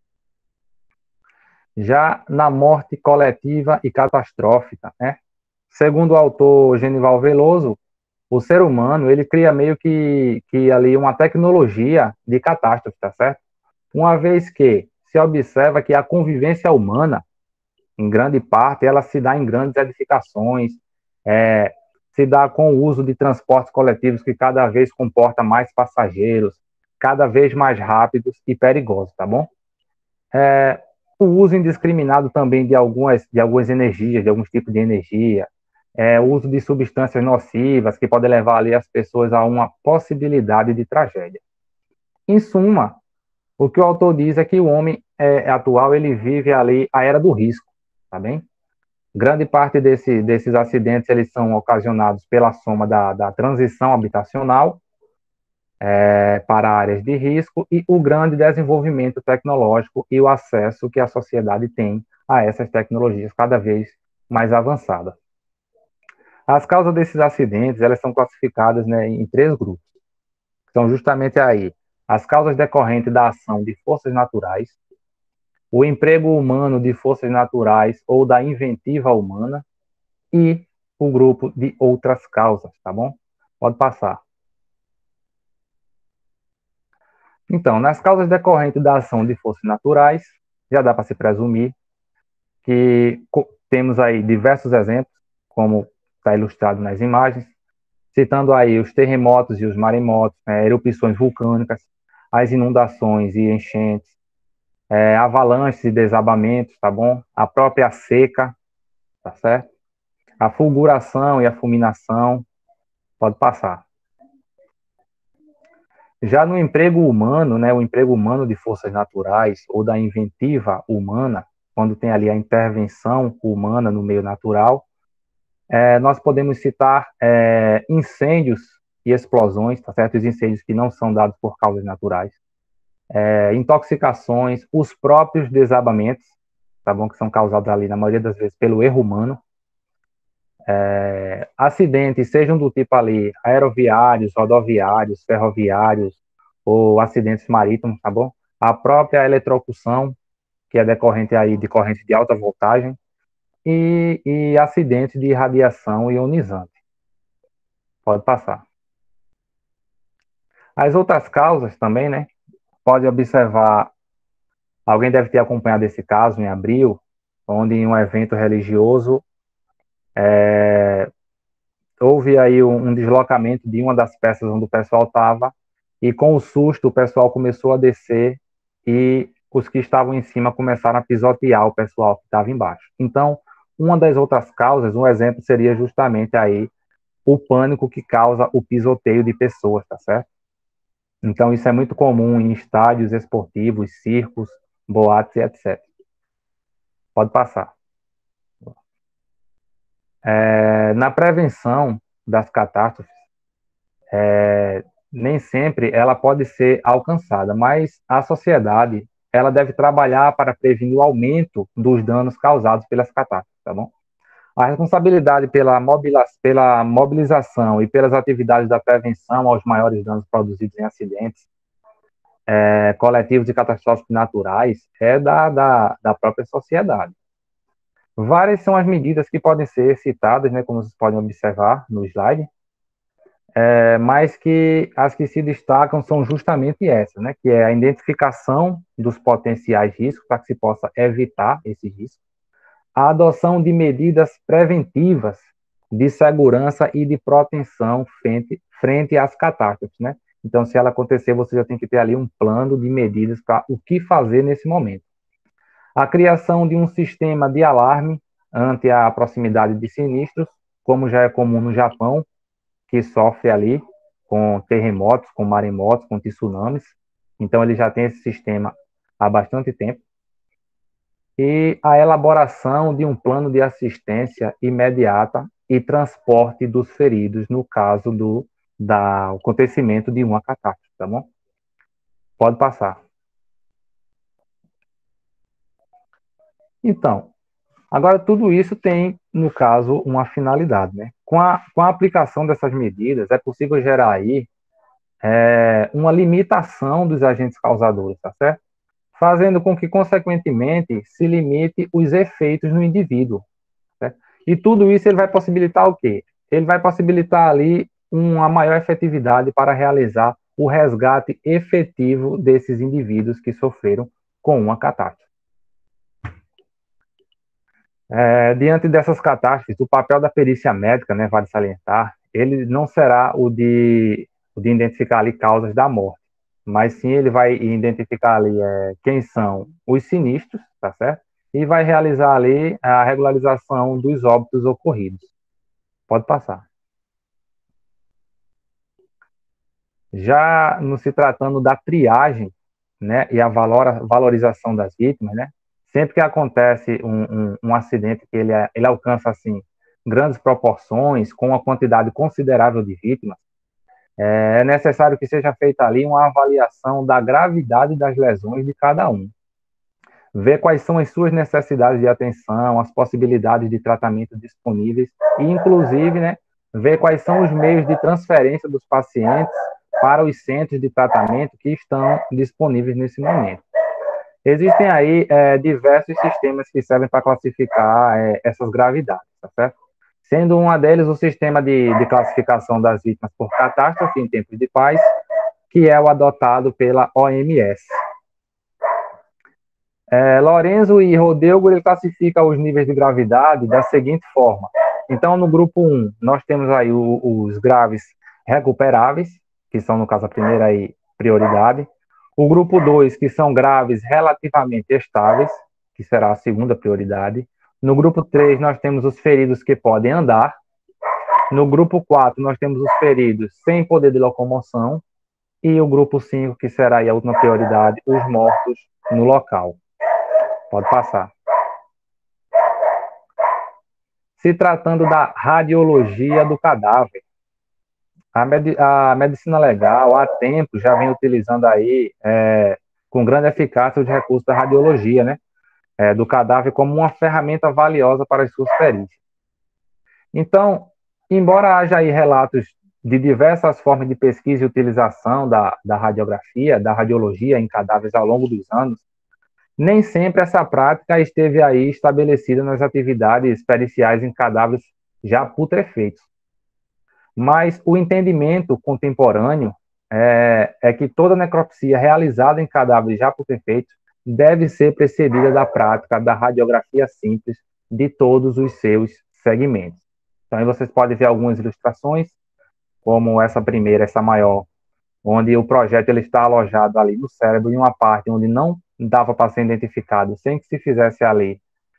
Já na morte coletiva e catastrófica, né? segundo o autor Genival Veloso, o ser humano, ele cria meio que ali uma tecnologia de catástrofe, tá certo? Uma vez que se observa que a convivência humana, em grande parte, ela se dá em grandes edificações, se dá com o uso de transportes coletivos que cada vez comporta mais passageiros, cada vez mais rápidos e perigosos, tá bom? O uso indiscriminado também de algumas energias, de alguns tipos de energia, o uso de substâncias nocivas que podem levar ali as pessoas a uma possibilidade de tragédia. Em suma, o que o autor diz é que o homem atual, ele vive ali a era do risco, tá bem? Grande parte desses acidentes, eles são ocasionados pela soma da transição habitacional para áreas de risco e o grande desenvolvimento tecnológico e o acesso que a sociedade tem a essas tecnologias cada vez mais avançadas. As causas desses acidentes, elas são classificadas, né, em 3 grupos. São justamente aí as causas decorrentes da ação de forças naturais, o emprego humano de forças naturais ou da inventiva humana e o grupo de outras causas, tá bom? Pode passar. Então, nas causas decorrentes da ação de forças naturais, já dá para se presumir que temos aí diversos exemplos, como está ilustrado nas imagens, citando aí os terremotos e os maremotos, erupções vulcânicas, as inundações e enchentes, avalanches e desabamentos, tá bom? A própria seca, tá certo? A fulguração e a fulminação, pode passar. Já no emprego humano, né, o emprego humano de forças naturais ou da inventiva humana, quando tem ali a intervenção humana no meio natural, nós podemos citar incêndios e explosões, tá certo? Os incêndios que não são dados por causas naturais, intoxicações, os próprios desabamentos, tá bom? Que são causados ali, na maioria das vezes, pelo erro humano. Acidentes, sejam do tipo ali aeroviários, rodoviários, ferroviários ou acidentes marítimos, tá bom? A própria eletrocução, que é decorrente aí de corrente de alta voltagem, e acidentes de radiação ionizante. Pode passar. As outras causas também, né? Pode observar, alguém deve ter acompanhado esse caso em abril, onde em um evento religioso houve aí um deslocamento de uma das peças onde o pessoal estava, e com o susto o pessoal começou a descer e os que estavam em cima começaram a pisotear o pessoal que estava embaixo. Então, uma das outras causas, um exemplo seria justamente aí o pânico que causa o pisoteio de pessoas, tá certo? Então, isso é muito comum em estádios esportivos, circos, boates e etc. Pode passar. Na prevenção das catástrofes, nem sempre ela pode ser alcançada, mas a sociedade ela deve trabalhar para prevenir o aumento dos danos causados pelas catástrofes, tá bom? A responsabilidade pela mobilização e pelas atividades da prevenção aos maiores danos produzidos em acidentes coletivos e catastróficos naturais é da própria sociedade. Várias são as medidas que podem ser citadas, né, como vocês podem observar no slide, mas que as que se destacam são justamente essas, né, que é a identificação dos potenciais riscos para que se possa evitar esses riscos, a adoção de medidas preventivas de segurança e de proteção frente às catástrofes, né? Então, se ela acontecer, você já tem que ter ali um plano de medidas para o que fazer nesse momento. A criação de um sistema de alarme ante a proximidade de sinistros, como já é comum no Japão, que sofre ali com terremotos, com maremotos, com tsunamis. Então, ele já tem esse sistema há bastante tempo. E a elaboração de um plano de assistência imediata e transporte dos feridos no caso do acontecimento de uma catástrofe, tá bom? Pode passar. Então, agora tudo isso tem, no caso, uma finalidade, né? Com a aplicação dessas medidas, é possível gerar aí uma limitação dos agentes causadores, tá certo? Fazendo com que, consequentemente, se limite os efeitos no indivíduo, certo? E tudo isso ele vai possibilitar o quê? Ele vai possibilitar ali uma maior efetividade para realizar o resgate efetivo desses indivíduos que sofreram com uma catástrofe. Diante dessas catástrofes, o papel da perícia médica, né, vale salientar, ele não será o de identificar ali causas da morte, mas sim ele vai identificar ali quem são os sinistros, tá certo? E vai realizar ali a regularização dos óbitos ocorridos. Pode passar. Já no se tratando da triagem, né, e a valorização das vítimas, né, sempre que acontece um acidente que ele alcança assim grandes proporções, com uma quantidade considerável de vítimas, é necessário que seja feita ali uma avaliação da gravidade das lesões de cada um, ver quais são as suas necessidades de atenção, as possibilidades de tratamento disponíveis e, inclusive, né, ver quais são os meios de transferência dos pacientes para os centros de tratamento que estão disponíveis nesse momento. Existem aí diversos sistemas que servem para classificar essas gravidades, tá certo? Sendo uma deles o sistema de classificação das vítimas por catástrofe em tempos de paz, que é o adotado pela OMS. Lorenzo e Rodrigo ele classifica os níveis de gravidade da seguinte forma. Então, no grupo 1, nós temos aí os graves recuperáveis, que são, no caso, a primeira aí, prioridade. O grupo 2, que são graves relativamente estáveis, que será a segunda prioridade. No grupo 3, nós temos os feridos que podem andar. No grupo 4, nós temos os feridos sem poder de locomoção. E o grupo 5, que será aí a última prioridade, os mortos no local. Pode passar. Se tratando da radiologia do cadáver, a medicina legal, há tempo, já vem utilizando aí, com grande eficácia, os recursos da radiologia, né? Do cadáver como uma ferramenta valiosa para as suas perícias. Então, embora haja aí relatos de diversas formas de pesquisa e utilização da radiografia, da radiologia em cadáveres ao longo dos anos, nem sempre essa prática esteve aí estabelecida nas atividades periciais em cadáveres já putrefeitos. Mas o entendimento contemporâneo é que toda necropsia realizada em cadáveres já putrefeitos deve ser precedida da prática da radiografia simples de todos os seus segmentos. Então, aí vocês podem ver algumas ilustrações, como essa primeira, essa maior, onde o projeto ele está alojado ali no cérebro, em uma parte onde não dava para ser identificado, sem que se fizesse ali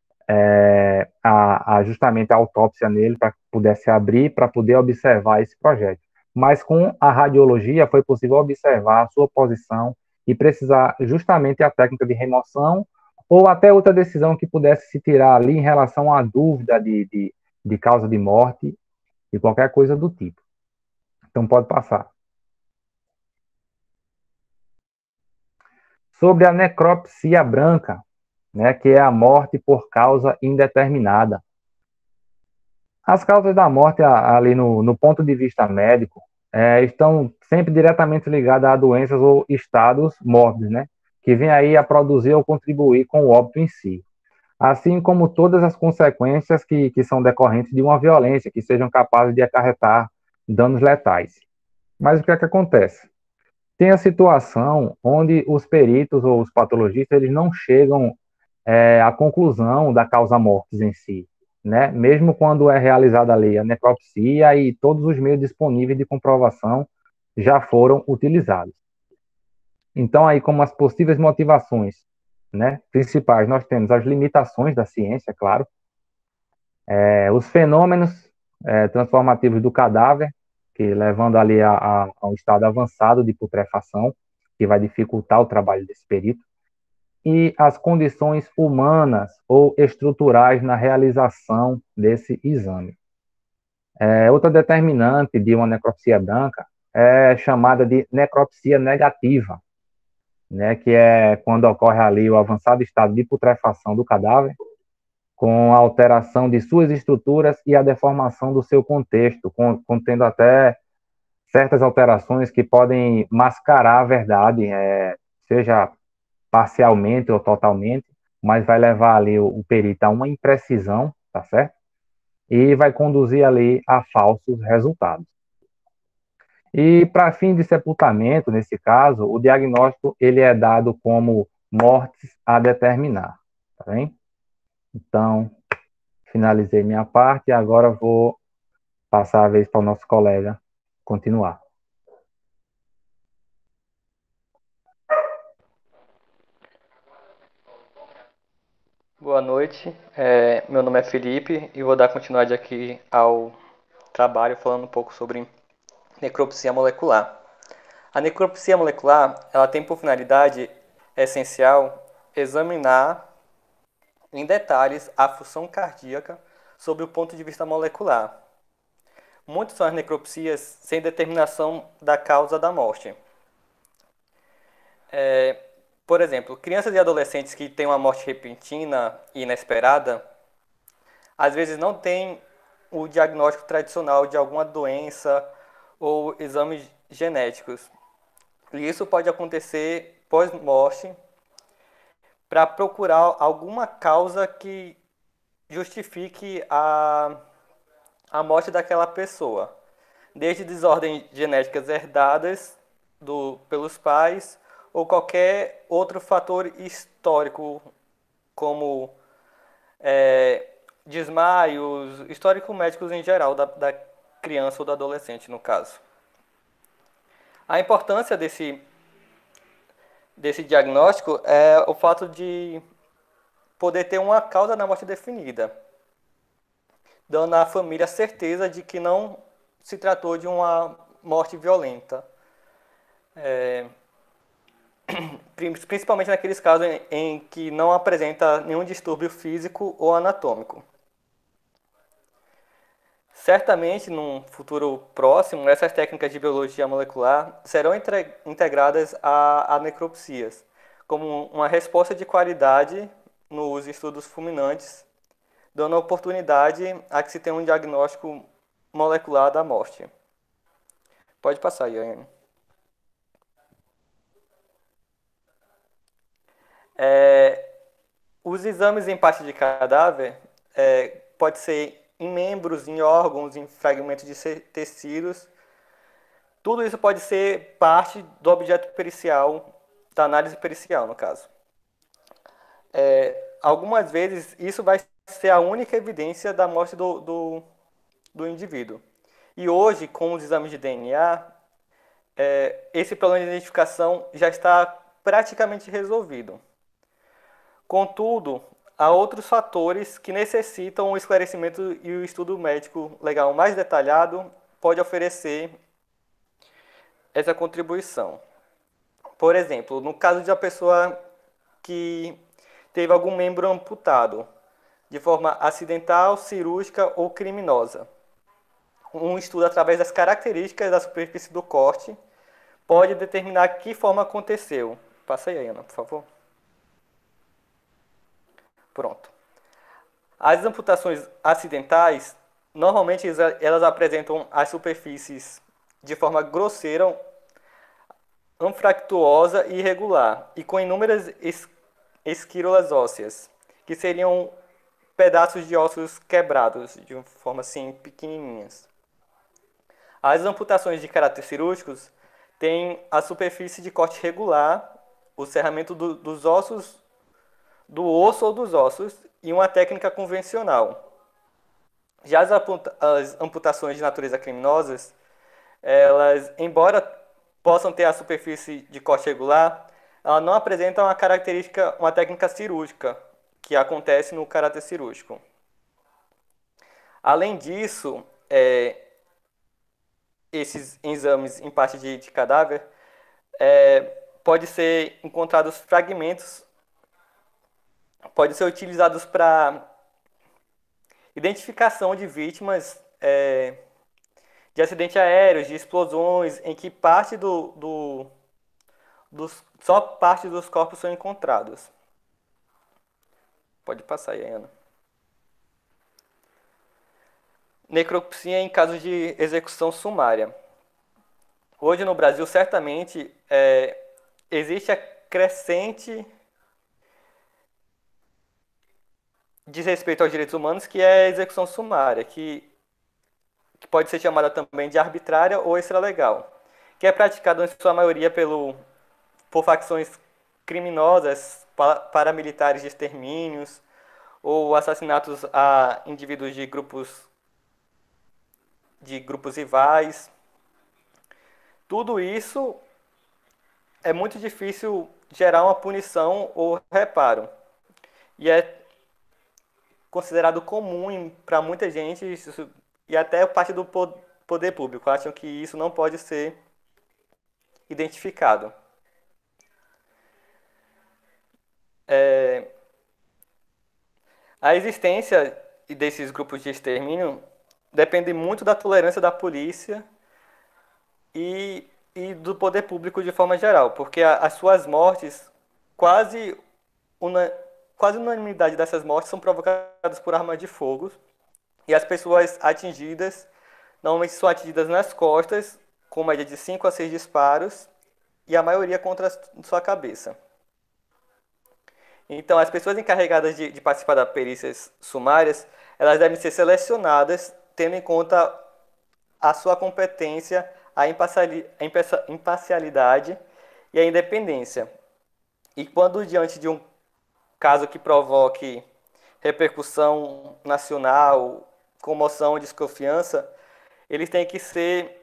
justamente a autópsia nele, para que pudesse abrir, para poder observar esse projeto. Mas com a radiologia foi possível observar a sua posição e precisar justamente a técnica de remoção ou até outra decisão que pudesse se tirar ali em relação à dúvida de causa de morte e qualquer coisa do tipo. Então pode passar. Sobre a necropsia branca, né, que é a morte por causa indeterminada. As causas da morte ali no ponto de vista médico estão sempre diretamente ligadas a doenças ou estados mórbidos, né, que vêm aí a produzir ou contribuir com o óbito em si. Assim como todas as consequências que são decorrentes de uma violência, que sejam capazes de acarretar danos letais. Mas o que é que acontece? Tem a situação onde os peritos ou os patologistas eles não chegam à conclusão da causa mortis em si, né? Mesmo quando é realizada ali a necropsia e todos os meios disponíveis de comprovação já foram utilizados. Então, aí como as possíveis motivações, né, principais, nós temos as limitações da ciência, claro, os fenômenos transformativos do cadáver, que levando ali a um estado avançado de putrefação, que vai dificultar o trabalho desse perito, e as condições humanas ou estruturais na realização desse exame. Outra determinante de uma necropsia branca é chamada de necropsia negativa, né, que é quando ocorre ali o avançado estado de putrefação do cadáver, com a alteração de suas estruturas e a deformação do seu contexto, contendo até certas alterações que podem mascarar a verdade, seja parcialmente ou totalmente, mas vai levar ali o perito a uma imprecisão, tá certo? e vai conduzir ali a falsos resultados. E para fim de sepultamento, nesse caso, o diagnóstico ele é dado como mortes a determinar, tá bem? Então, finalizei minha parte e agora vou passar a vez para o nosso colega continuar. Boa noite, meu nome é Felipe e vou dar continuidade aqui ao trabalho falando um pouco sobre necropsia molecular. A necropsia molecular ela tem por finalidade essencial examinar em detalhes a função cardíaca sob o ponto de vista molecular. Muitas são as necropsias sem determinação da causa da morte. Por exemplo, crianças e adolescentes que têm uma morte repentina e inesperada, às vezes não têm o diagnóstico tradicional de alguma doença ou exames genéticos. E isso pode acontecer pós-morte para procurar alguma causa que justifique a morte daquela pessoa. Desde desordens genéticas herdadas pelos pais ou qualquer outro fator histórico, como desmaios, históricos médicos em geral, da criança ou do adolescente, no caso. A importância desse diagnóstico é o fato de poder ter uma causa da morte definida, dando à família a certeza de que não se tratou de uma morte violenta. Principalmente naqueles casos em que não apresenta nenhum distúrbio físico ou anatômico. Certamente, num futuro próximo, essas técnicas de biologia molecular serão integradas a necropsias, como uma resposta de qualidade nos estudos fulminantes, dando a oportunidade a que se tenha um diagnóstico molecular da morte. Pode passar, Iane. Os exames em parte de cadáver pode ser em membros, em órgãos, em fragmentos de tecidos. Tudo isso pode ser parte do objeto pericial, da análise pericial, no caso. Algumas vezes, isso vai ser a única evidência da morte do indivíduo. E hoje, com os exames de DNA, esse problema de identificação já está praticamente resolvido. Contudo, há outros fatores que necessitam o esclarecimento e o estudo médico legal mais detalhado pode oferecer essa contribuição. Por exemplo, no caso de uma pessoa que teve algum membro amputado de forma acidental, cirúrgica ou criminosa, um estudo através das características da superfície do corte pode determinar que forma aconteceu. Passa aí, Ana, por favor. Pronto. As amputações acidentais, normalmente elas apresentam as superfícies de forma grosseira, anfractuosa e irregular, e com inúmeras esquírolas ósseas, que seriam pedaços de ossos quebrados, de uma forma assim, pequenininhas. As amputações de caráter cirúrgicos têm a superfície de corte regular, o cerramento dos ossos, do osso ou dos ossos, e uma técnica convencional. Já as amputações de natureza criminosas, elas, embora possam ter a superfície de corte regular, elas não apresentam uma técnica cirúrgica, que acontece no caráter cirúrgico. Além disso, esses exames em parte de cadáver, pode ser encontrados fragmentos, podem ser utilizados para identificação de vítimas de acidentes aéreos, de explosões, em que só parte dos corpos são encontrados. Pode passar aí, Ana. Necropsia em casos de execução sumária. Hoje no Brasil, certamente, existe a crescente diz respeito aos direitos humanos, que é a execução sumária, que pode ser chamada também de arbitrária ou extralegal, que é praticada em sua maioria por facções criminosas, paramilitares de extermínios, ou assassinatos a indivíduos de grupos rivais. Tudo isso é muito difícil gerar uma punição ou reparo. E é considerado comum para muita gente, e até parte do poder público acham que isso não pode ser identificado. A existência desses grupos de extermínio depende muito da tolerância da polícia e do poder público de forma geral, porque as suas mortes, quase unanimidade dessas mortes são provocadas por arma de fogo, e as pessoas atingidas normalmente são atingidas nas costas, com média de 5 a 6 disparos, e a maioria contra a sua cabeça. Então, as pessoas encarregadas de participar das perícias sumárias, elas devem ser selecionadas tendo em conta a sua competência, a imparcialidade e a independência. E quando diante de um caso que provoque repercussão nacional, comoção, desconfiança, eles têm que ser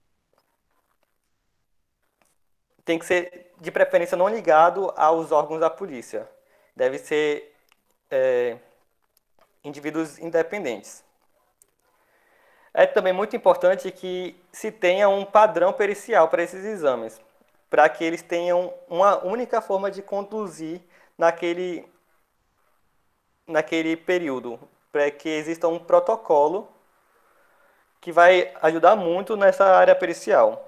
de preferência não ligado aos órgãos da polícia. Deve ser indivíduos independentes. É também muito importante que se tenha um padrão pericial para esses exames, para que eles tenham uma única forma de conduzir naquele período, para que exista um protocolo que vai ajudar muito nessa área pericial.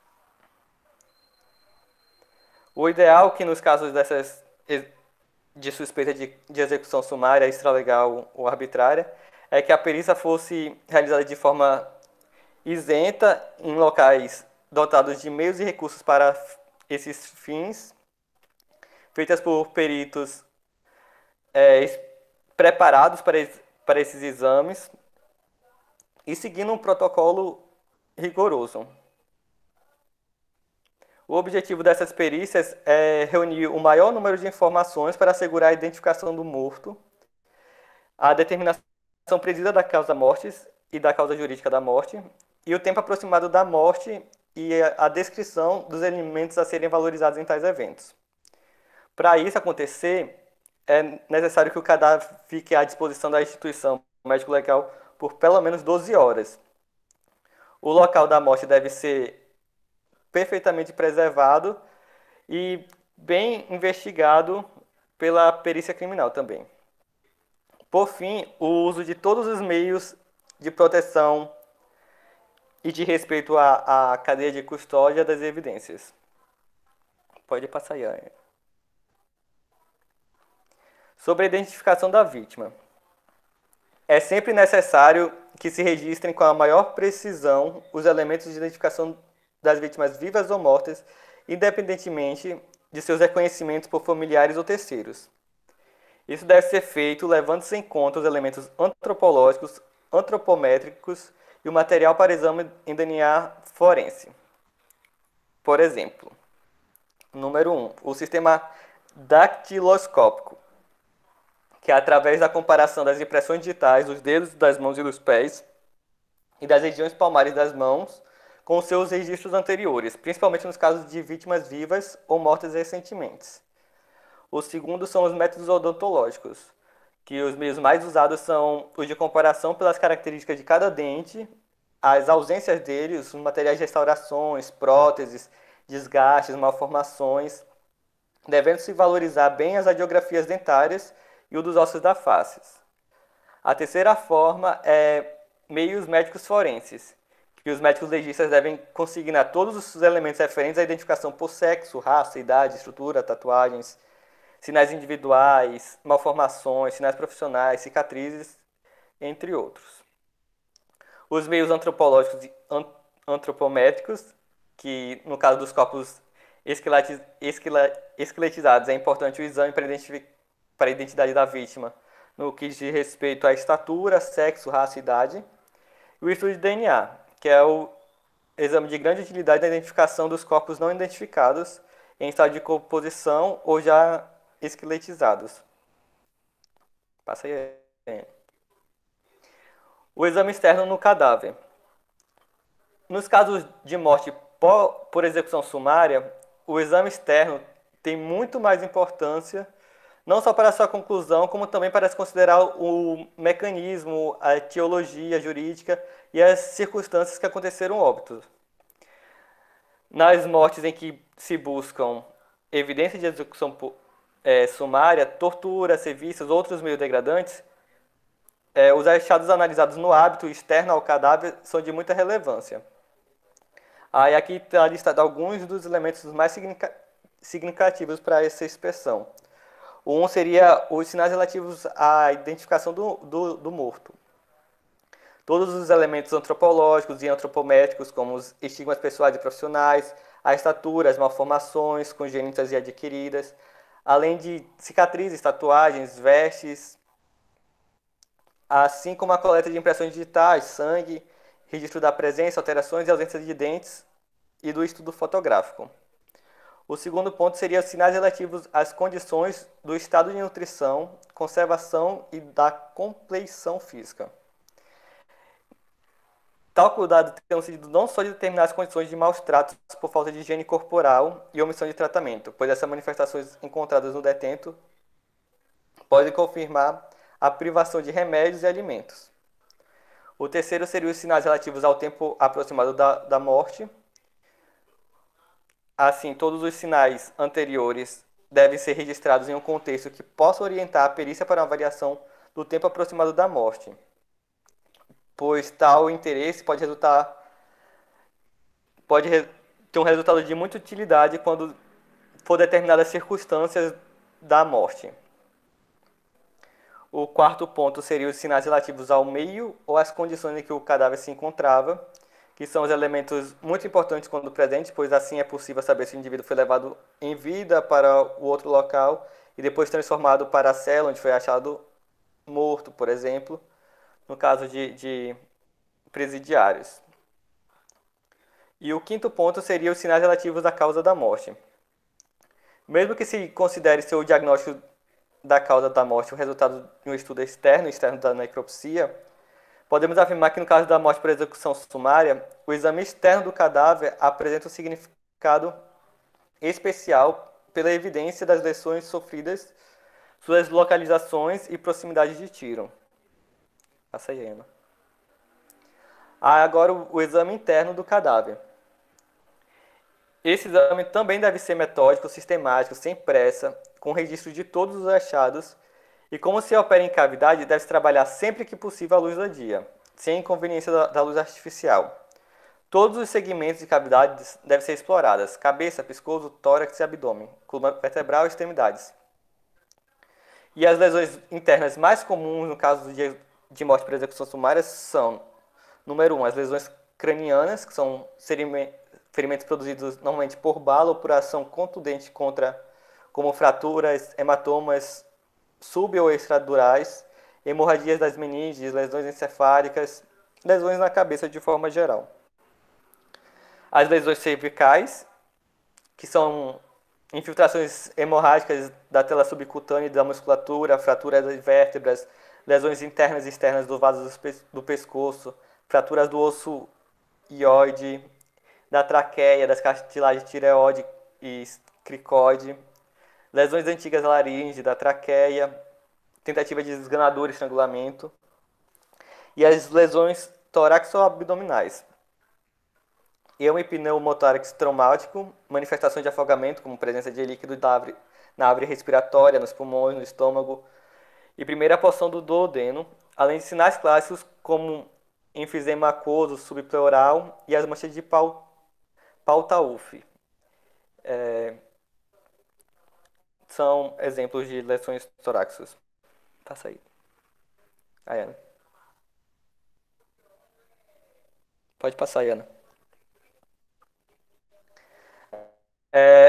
O ideal que nos casos de suspeita de execução sumária, extralegal ou arbitrária, é que a perícia fosse realizada de forma isenta em locais dotados de meios e recursos para esses fins, feitas por peritos preparados para esses exames e seguindo um protocolo rigoroso. O objetivo dessas perícias é reunir o maior número de informações para assegurar a identificação do morto, a determinação precisa da causa mortis e da causa jurídica da morte, e o tempo aproximado da morte e a descrição dos elementos a serem valorizados em tais eventos. Para isso acontecer, é necessário que o cadáver fique à disposição da instituição médico-legal por pelo menos 12 horas. O local da morte deve ser perfeitamente preservado e bem investigado pela perícia criminal também. Por fim, o uso de todos os meios de proteção e de respeito à cadeia de custódia das evidências. Pode passar aí. Sobre a identificação da vítima. É sempre necessário que se registrem com a maior precisão os elementos de identificação das vítimas vivas ou mortas, independentemente de seus reconhecimentos por familiares ou terceiros. Isso deve ser feito levando-se em conta os elementos antropológicos, antropométricos e o material para exame em DNA forense. Por exemplo, número 1, o sistema dactiloscópico, que é através da comparação das impressões digitais dos dedos, das mãos e dos pés e das regiões palmares das mãos com seus registros anteriores, principalmente nos casos de vítimas vivas ou mortas recentemente. O segundo são os métodos odontológicos, que os meios mais usados são os de comparação pelas características de cada dente, as ausências deles, os materiais de restaurações, próteses, desgastes, malformações, devendo-se valorizar bem as radiografias dentárias e o dos ossos da face. A terceira forma é meios médicos forenses, que os médicos legistas devem consignar todos os elementos referentes à identificação por sexo, raça, idade, estrutura, tatuagens, sinais individuais, malformações, sinais profissionais, cicatrizes, entre outros. Os meios antropológicos e antropométricos, que no caso dos corpos esqueletizados é importante o exame para a identidade da vítima, no que diz respeito à estatura, sexo, raça e idade, e o estudo de DNA, que é o exame de grande utilidade na identificação dos corpos não identificados em estado de decomposição ou já esqueletizados. Passa aí. O exame externo no cadáver. Nos casos de morte por execução sumária, o exame externo tem muito mais importância, não só para a sua conclusão, como também para se considerar o mecanismo, a etiologia jurídica e as circunstâncias que aconteceram o óbito. Nas mortes em que se buscam evidência de execução sumária, tortura, serviços, outros meios degradantes, os achados analisados no hábito externo ao cadáver são de muita relevância. Aí aqui está listado alguns dos elementos mais significativos para essa inspeção. Um seria os sinais relativos à identificação do morto. Todos os elementos antropológicos e antropométricos, como os estigmas pessoais e profissionais, a estatura, as malformações congênitas e adquiridas, além de cicatrizes, tatuagens, vestes, assim como a coleta de impressões digitais, sangue, registro da presença, alterações e ausência de dentes e do estudo fotográfico. O segundo ponto seria os sinais relativos às condições do estado de nutrição, conservação e da compleição física. Tal cuidado tem o sentido não só de determinar as condições de maus tratos por falta de higiene corporal e omissão de tratamento, pois essas manifestações encontradas no detento podem confirmar a privação de remédios e alimentos. O terceiro seria os sinais relativos ao tempo aproximado da morte. Assim, todos os sinais anteriores devem ser registrados em um contexto que possa orientar a perícia para uma avaliação do tempo aproximado da morte, pois tal interesse pode ter um resultado de muita utilidade quando for determinadas circunstâncias da morte. O quarto ponto seria os sinais relativos ao meio ou às condições em que o cadáver se encontrava, que são os elementos muito importantes quando presentes, pois assim é possível saber se o indivíduo foi levado em vida para o outro local e depois transformado para a cela onde foi achado morto, por exemplo, no caso de presidiários. E o quinto ponto seria os sinais relativos à causa da morte. Mesmo que se considere seu diagnóstico da causa da morte o resultado de um estudo externo da necropsia, podemos afirmar que no caso da morte por execução sumária, o exame externo do cadáver apresenta um significado especial pela evidência das lesões sofridas, suas localizações e proximidade de tiro. Passa aí, Ana. Agora o exame interno do cadáver. Esse exame também deve ser metódico, sistemático, sem pressa, com registro de todos os achados, e como se opera em cavidade, deve-se trabalhar sempre que possível à luz do dia, sem inconveniência da luz artificial. Todos os segmentos de cavidades devem ser explorados: cabeça, pescoço, tórax e abdômen, coluna vertebral e extremidades. E as lesões internas mais comuns no caso de morte por execução sumária são, número 1, as lesões cranianas, que são ferimentos produzidos normalmente por bala ou por ação contundente como fraturas, hematomas sub- ou extradurais, hemorragias das meninges, lesões encefálicas, lesões na cabeça de forma geral. As lesões cervicais, que são infiltrações hemorrágicas da tela subcutânea e da musculatura, fraturas das vértebras, lesões internas e externas do vaso do pescoço, fraturas do osso hioide, da traqueia, das cartilagens tireoide e cricoide, lesões antigas da laringe, da traqueia, tentativa de desganadura e estrangulamento, e as lesões toraxo-abdominais. Pneumotórax traumático, manifestações de afogamento, como presença de líquido na árvore respiratória, nos pulmões, no estômago, e primeira porção do duodeno, além de sinais clássicos como enfisema aquoso subpleural e as manchas de Pautauf. São exemplos de lesões torácicas. Passa aí. Ana. Pode passar, Ana.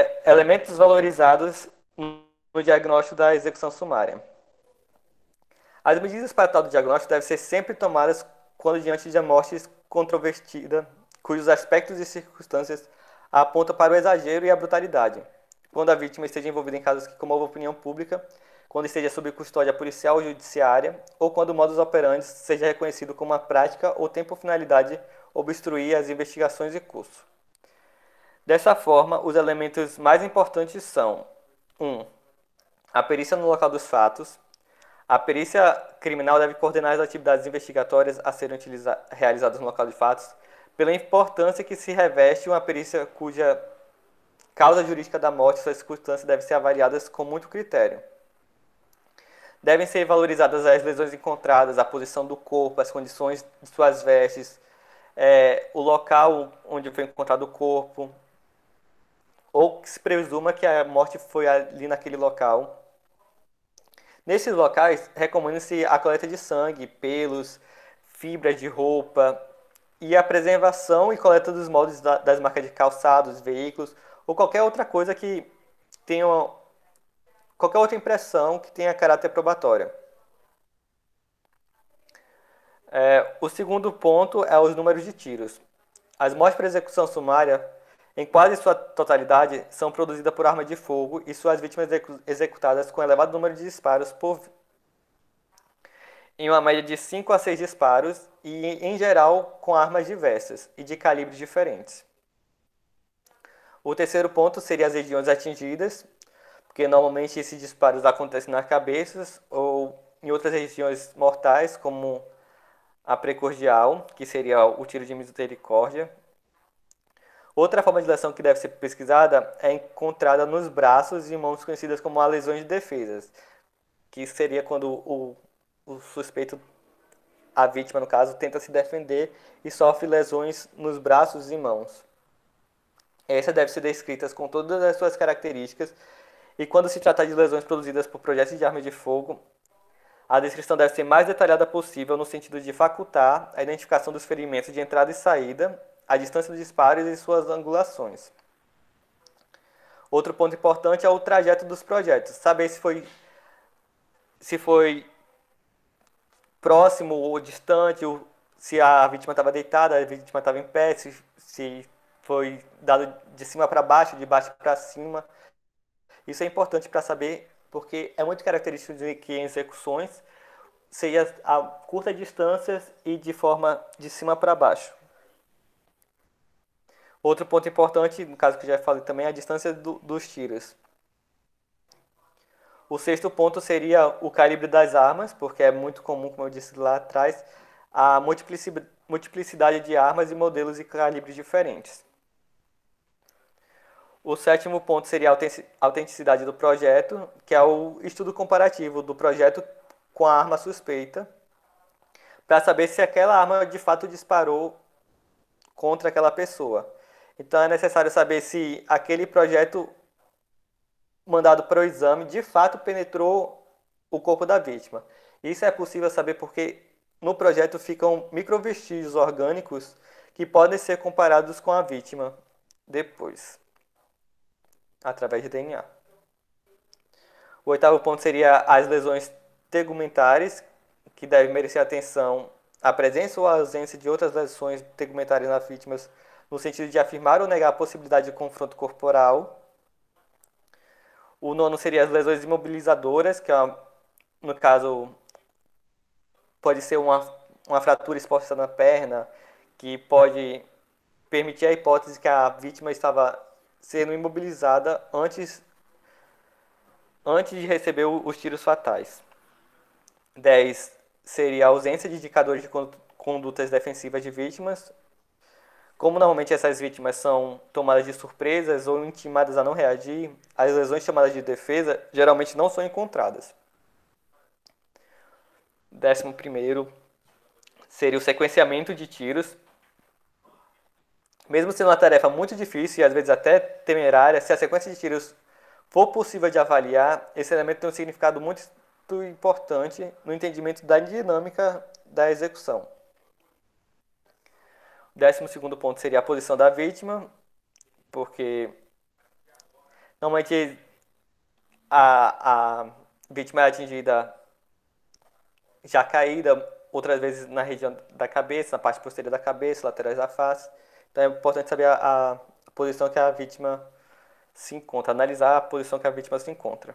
Elementos valorizados no diagnóstico da execução sumária. As medidas para tal diagnóstico devem ser sempre tomadas quando diante de uma morte controvertida, cujos aspectos e circunstâncias apontam para o exagero e a brutalidade. Quando a vítima esteja envolvida em casos que comovam a opinião pública, quando esteja sob custódia policial ou judiciária, ou quando o modus operandi seja reconhecido como uma prática ou tem por finalidade obstruir as investigações e curso. Dessa forma, os elementos mais importantes são 1. A perícia no local dos fatos. A perícia criminal deve coordenar as atividades investigatórias a serem realizadas no local de fatos, pela importância que se reveste uma perícia cuja causa jurídica da morte e suas circunstâncias devem ser avaliadas com muito critério. Devem ser valorizadas as lesões encontradas, a posição do corpo, as condições de suas vestes, o local onde foi encontrado o corpo, ou que se presuma que a morte foi ali naquele local. Nesses locais, recomenda-se a coleta de sangue, pelos, fibras de roupa e a preservação e coleta dos moldes das marcas de calçados, veículos ou qualquer outra coisa que tenha qualquer outra impressão que tenha caráter probatório. O segundo ponto é os números de tiros. As mortes por execução sumária, em quase sua totalidade, são produzidas por arma de fogo e suas vítimas executadas com elevado número de disparos em uma média de 5 a 6 disparos e, em geral, com armas diversas e de calibres diferentes. O terceiro ponto seria as regiões atingidas, porque normalmente esses disparos acontecem nas cabeças ou em outras regiões mortais, como a precordial, que seria o tiro de misericórdia. Outra forma de lesão que deve ser pesquisada é encontrada nos braços e mãos conhecidas como lesões de defesa, que seria quando o suspeito, a vítima no caso, tenta se defender e sofre lesões nos braços e mãos. Essas devem ser descritas com todas as suas características e quando se trata de lesões produzidas por projéteis de arma de fogo, a descrição deve ser mais detalhada possível no sentido de facultar a identificação dos ferimentos de entrada e saída, a distância dos disparos e suas angulações. Outro ponto importante é o trajeto dos projéteis. Saber se foi próximo ou distante, se a vítima estava deitada, a vítima estava em pé, se foi dado de cima para baixo, de baixo para cima. Isso é importante para saber, porque é muito característico de que em execuções seja a curtas distâncias e de forma de cima para baixo. Outro ponto importante, no caso que eu já falei também, é a distância dos tiros. O sexto ponto seria o calibre das armas, porque é muito comum, como eu disse lá atrás, a multiplicidade de armas e modelos e calibres diferentes. O sétimo ponto seria a autenticidade do projeto, que é o estudo comparativo do projeto com a arma suspeita, para saber se aquela arma de fato disparou contra aquela pessoa. Então é necessário saber se aquele projeto mandado para o exame de fato penetrou o corpo da vítima. Isso é possível saber porque no projeto ficam microvestígios orgânicos que podem ser comparados com a vítima depois, através de DNA. O oitavo ponto seria as lesões tegumentares, que devem merecer atenção a presença ou a ausência de outras lesões tegumentares nas vítimas, no sentido de afirmar ou negar a possibilidade de confronto corporal. O nono seria as lesões imobilizadoras, que no caso pode ser uma fratura exposta na perna, que pode permitir a hipótese que a vítima estava sendo imobilizada antes de receber os tiros fatais. 10 seria a ausência de indicadores de condutas defensivas de vítimas. Como normalmente essas vítimas são tomadas de surpresas ou intimadas a não reagir, as lesões chamadas de defesa geralmente não são encontradas. 11º seria o sequenciamento de tiros. Mesmo sendo uma tarefa muito difícil e às vezes até temerária, se a sequência de tiros for possível de avaliar, esse elemento tem um significado muito importante no entendimento da dinâmica da execução. O 12º ponto seria a posição da vítima, porque normalmente a vítima é atingida já caída, outras vezes na região da cabeça, na parte posterior da cabeça, laterais da face. Então é importante saber a posição que a vítima se encontra, analisar a posição que a vítima se encontra.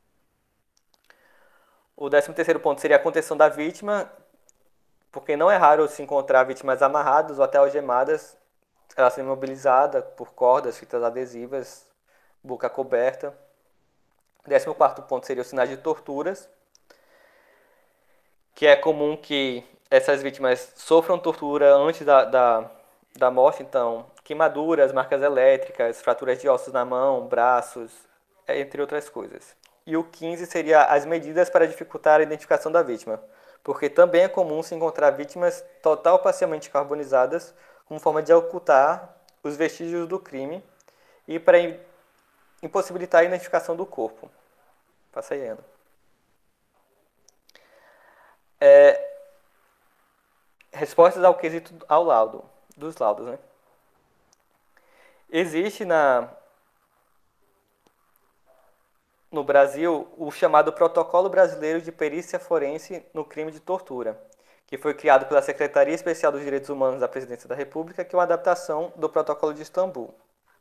O 13º ponto seria a contenção da vítima, porque não é raro se encontrar vítimas amarradas ou até algemadas, ela sendo imobilizada por cordas, fitas adesivas, boca coberta. O 14º ponto seria os sinais de torturas, que é comum que essas vítimas sofram tortura antes da morte, então queimaduras, marcas elétricas, fraturas de ossos na mão, braços, entre outras coisas. E o 15 seria as medidas para dificultar a identificação da vítima, porque também é comum se encontrar vítimas total ou parcialmente carbonizadas como forma de ocultar os vestígios do crime e para impossibilitar a identificação do corpo. Passa aí, Ana. Respostas ao quesito ao laudo, dos laudos, né? Existe no Brasil o chamado Protocolo Brasileiro de Perícia Forense no Crime de Tortura, que foi criado pela Secretaria Especial dos Direitos Humanos da Presidência da República, que é uma adaptação do Protocolo de Istambul.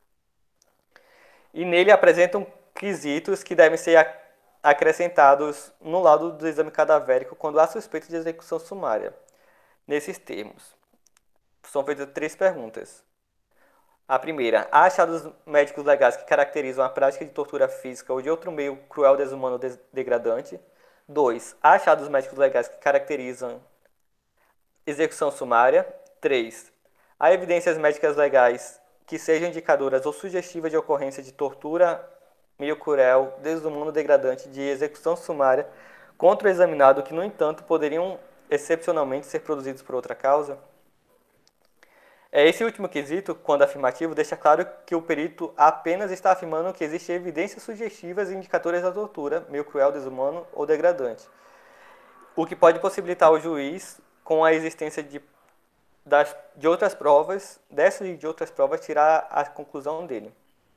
E nele apresentam quesitos que devem ser acrescentados no laudo do exame cadavérico quando há suspeita de execução sumária. Nesses termos, são feitas 3 perguntas. A primeira, há achados médicos legais que caracterizam a prática de tortura física ou de outro meio cruel, desumano ou degradante? 2, há achados médicos legais que caracterizam execução sumária? 3, há evidências médicas legais que sejam indicadoras ou sugestivas de ocorrência de tortura meio cruel, desumano ou degradante de execução sumária contra o examinado que, no entanto, poderiam excepcionalmente ser produzidos por outra causa? Esse último quesito, quando afirmativo, deixa claro que o perito apenas está afirmando que existem evidências sugestivas e indicadoras da tortura, meio cruel, desumano ou degradante, o que pode possibilitar ao juiz, com a existência de outras provas, dessas e de outras provas, tirar a conclusão dele.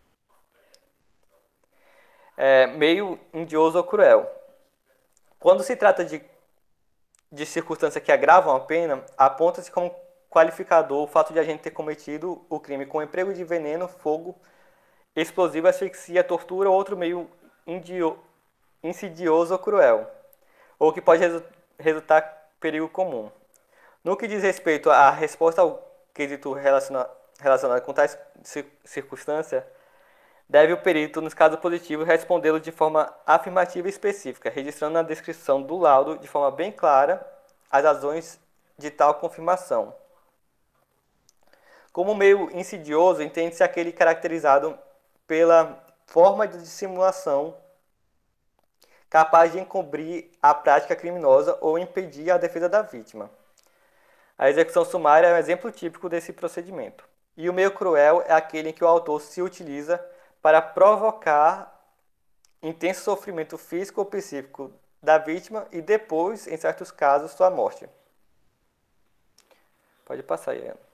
Meio indioso ou cruel. Quando se trata de circunstâncias que agravam a pena, aponta-se como qualificador o fato de a gente ter cometido o crime com emprego de veneno, fogo, explosivo, asfixia, tortura ou outro meio insidioso ou cruel, ou que pode resultar perigo comum. No que diz respeito à resposta ao quesito relacionado com tais circunstâncias, deve o perito, nos casos positivos, respondê-lo de forma afirmativa e específica, registrando na descrição do laudo de forma bem clara as razões de tal confirmação. Como meio insidioso, entende-se aquele caracterizado pela forma de dissimulação capaz de encobrir a prática criminosa ou impedir a defesa da vítima. A execução sumária é um exemplo típico desse procedimento. E o meio cruel é aquele em que o autor se utiliza para provocar intenso sofrimento físico ou psíquico da vítima e depois, em certos casos, sua morte. Pode passar aí, Ana.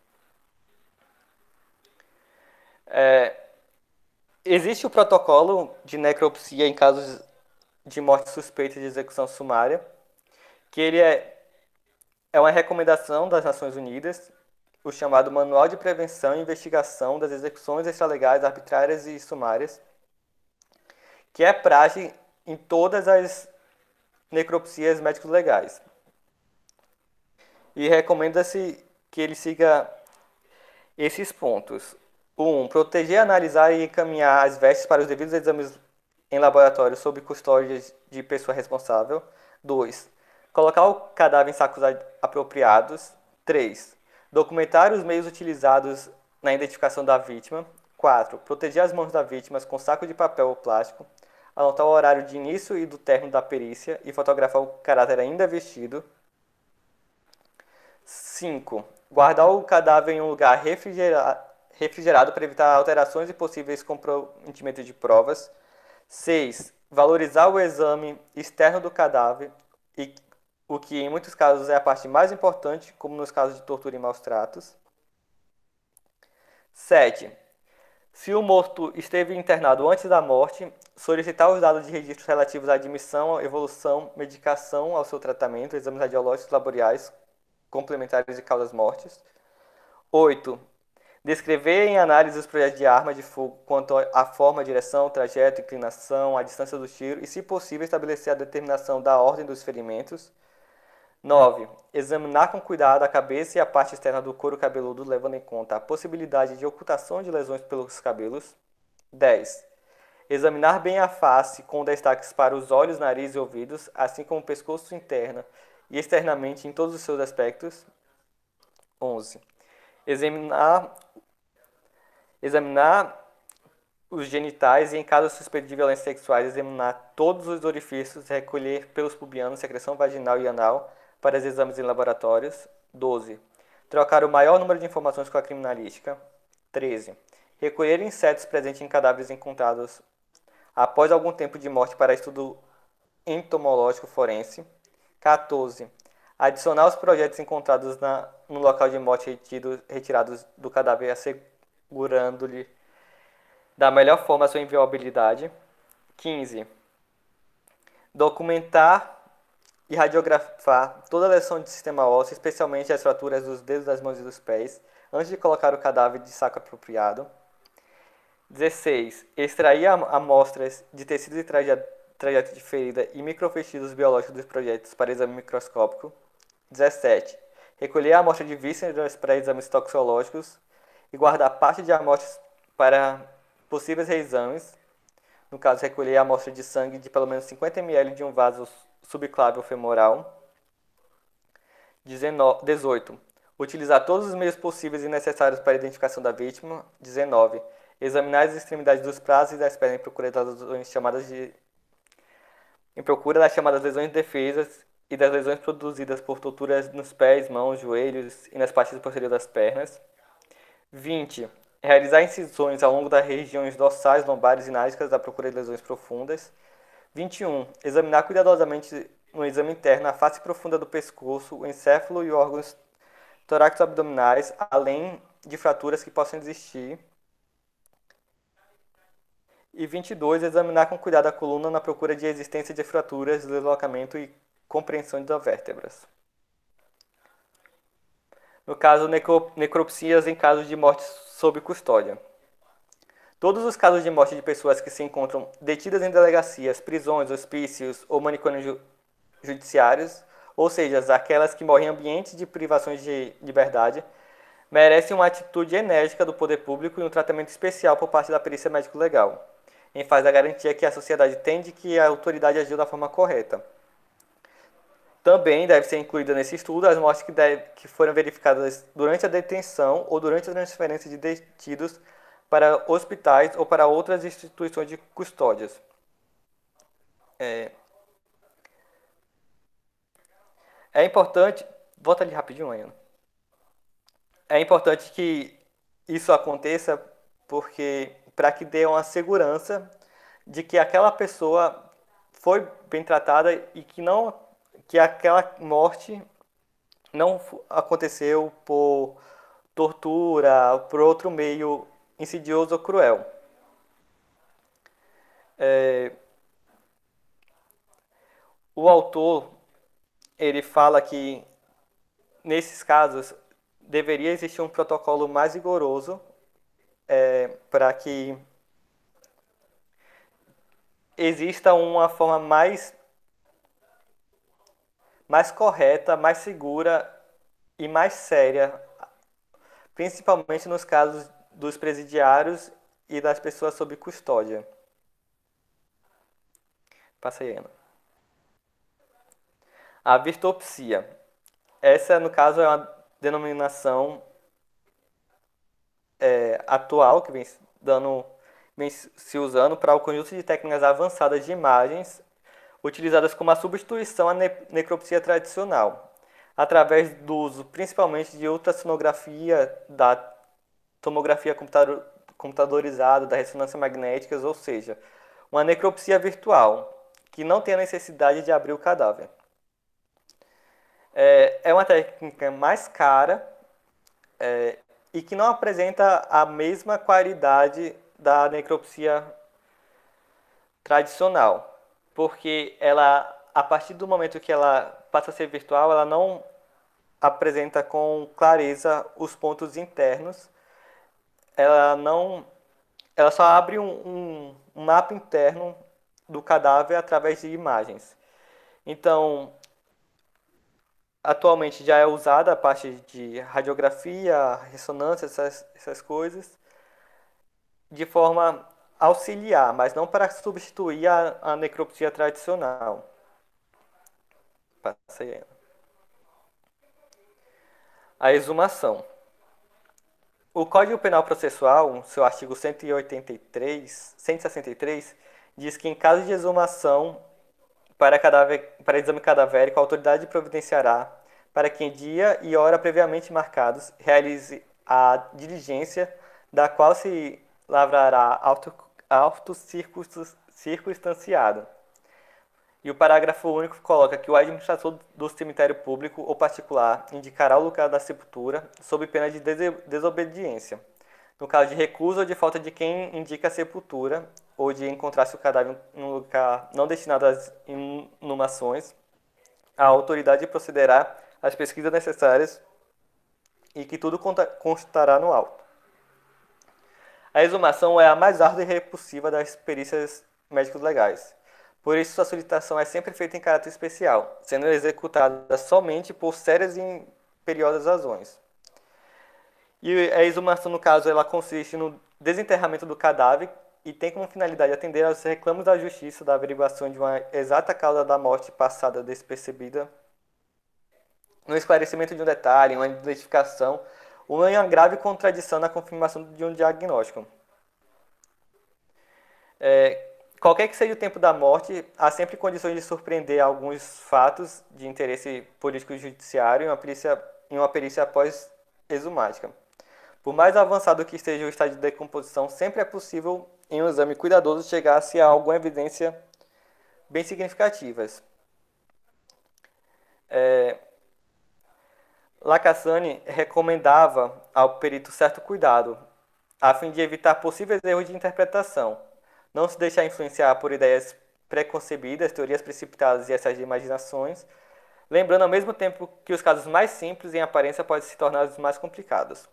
Existe o protocolo de necropsia em casos de morte suspeita de execução sumária, que ele é uma recomendação das Nações Unidas, o chamado Manual de Prevenção e Investigação das Execuções Extralegais, Arbitrárias e Sumárias, que é praxe em todas as necropsias médicos legais. E recomenda-se que ele siga esses pontos. 1. Proteger, analisar e encaminhar as vestes para os devidos exames em laboratório sob custódia de pessoa responsável. 2. Colocar o cadáver em sacos apropriados. 3. Documentar os meios utilizados na identificação da vítima. 4. Proteger as mãos da vítima com saco de papel ou plástico. Anotar o horário de início e do término da perícia e fotografar o cadáver ainda vestido. 5. Guardar o cadáver em um lugar refrigerado para evitar alterações e possíveis comprometimentos de provas. 6. Valorizar o exame externo do cadáver, o que em muitos casos é a parte mais importante, como nos casos de tortura e maus tratos. 7. Se o morto esteve internado antes da morte, solicitar os dados de registros relativos à admissão, evolução, medicação ao seu tratamento, exames radiológicos laborais complementares de causas mortes. 8. Descrever em análise os projetos de arma de fogo quanto à forma, direção, trajeto, inclinação, a distância do tiro e, se possível, estabelecer a determinação da ordem dos ferimentos. 9. Examinar com cuidado a cabeça e a parte externa do couro cabeludo, levando em conta a possibilidade de ocultação de lesões pelos cabelos. 10. Examinar bem a face, com destaques para os olhos, nariz e ouvidos, assim como o pescoço interno e externamente em todos os seus aspectos. 11. Examinar os genitais e, em caso suspeito de violências sexuais, examinar todos os orifícios, recolher pelos pubianos, secreção vaginal e anal para os exames em laboratórios. 12. Trocar o maior número de informações com a criminalística. 13. Recolher insetos presentes em cadáveres encontrados após algum tempo de morte para estudo entomológico forense. 14. Adicionar os projetos encontrados no local de morte retirados do cadáver, assegurando-lhe da melhor forma a sua inviolabilidade. 15. Documentar e radiografar toda a lesão de sistema ósseo, especialmente as fraturas dos dedos das mãos e dos pés, antes de colocar o cadáver de saco apropriado. 16. Extrair amostras de tecidos e trajeto de ferida e microvestidos biológicos dos projetos para exame microscópico. 17. Recolher a amostra de vísceras para exames toxicológicos e guardar parte de amostras para possíveis reexames. No caso, recolher a amostra de sangue de pelo menos 50 ml de um vaso subclávio femoral. 18. Utilizar todos os meios possíveis e necessários para a identificação da vítima. 19. Examinar as extremidades dos braços e das pernas em procura das chamadas lesões defesas e das lesões produzidas por torturas nos pés, mãos, joelhos e nas partes posteriores das pernas. 20. Realizar incisões ao longo das regiões dorsais, lombares e násicas à procura de lesões profundas. 21. Examinar cuidadosamente no exame interno a face profunda do pescoço, o encéfalo e órgãos torácico-abdominais, além de fraturas que possam existir. E 22. Examinar com cuidado a coluna na procura de existência de fraturas, deslocamento e compreensão das vértebras. No caso, necropsias em casos de morte sob custódia. Todos os casos de morte de pessoas que se encontram detidas em delegacias, prisões, hospícios ou manicômios judiciários, ou seja, aquelas que morrem em ambientes de privações de liberdade, merecem uma atitude enérgica do poder público e um tratamento especial por parte da perícia médico-legal, em face da garantia que a sociedade tem de que a autoridade agiu da forma correta. Também deve ser incluída nesse estudo as mortes que foram verificadas durante a detenção ou durante a transferência de detidos para hospitais ou para outras instituições de custódias. É importante... Volta ali rapidinho, Ana. É importante que isso aconteça para que dê uma segurança de que aquela pessoa foi bem tratada e que aquela morte não aconteceu por tortura, por outro meio insidioso ou cruel. O autor, ele fala que, nesses casos, deveria existir um protocolo mais rigoroso para que exista uma forma mais correta, mais segura e mais séria, principalmente nos casos dos presidiários e das pessoas sob custódia. Passa aí, Ana. A virtopsia. Essa, no caso, é uma denominação atual que vem se usando para o conjunto de técnicas avançadas de imagens utilizadas como a substituição à necropsia tradicional, através do uso principalmente de ultrassonografia, da tomografia computadorizada, da ressonância magnética, ou seja, uma necropsia virtual, que não tem a necessidade de abrir o cadáver. É uma técnica mais cara e que não apresenta a mesma qualidade da necropsia tradicional, porque ela, a partir do momento que ela passa a ser virtual, ela não apresenta com clareza os pontos internos, ela só abre um mapa interno do cadáver através de imagens. Então, atualmente já é usada a parte de radiografia, ressonância, essas coisas, de forma auxiliar, mas não para substituir a necropsia tradicional. Passei. A exumação. O Código Penal Processual, seu artigo 163, diz que em caso de exumação para exame cadavérico, a autoridade providenciará para que em dia e hora previamente marcados realize a diligência da qual se lavrará auto circunstanciado. E o parágrafo único coloca que o administrador do cemitério público ou particular indicará o lugar da sepultura sob pena de desobediência. No caso de recusa ou de falta de quem indica a sepultura, ou de encontrar-se o cadáver em um lugar não destinado às inhumações, a autoridade procederá às pesquisas necessárias e que tudo constará no auto. A exumação é a mais árdua e repulsiva das perícias médicos legais. Por isso, sua solicitação é sempre feita em caráter especial, sendo executada somente por sérias e imperiosas razões. E a exumação, no caso, ela consiste no desenterramento do cadáver e tem como finalidade atender aos reclamos da justiça da averiguação de uma exata causa da morte passada despercebida, no esclarecimento de um detalhe, uma identificação ou em uma grave contradição na confirmação de um diagnóstico. Qualquer que seja o tempo da morte, há sempre condições de surpreender alguns fatos de interesse político e judiciário em uma perícia pós-exumática. Por mais avançado que esteja o estado de decomposição, sempre é possível, em um exame cuidadoso, chegar-se a alguma evidência bem significativas. Lacassagne recomendava ao perito certo cuidado, a fim de evitar possíveis erros de interpretação, não se deixar influenciar por ideias preconcebidas, teorias precipitadas e essas de imaginações, lembrando ao mesmo tempo que os casos mais simples em aparência podem se tornar os mais complicados.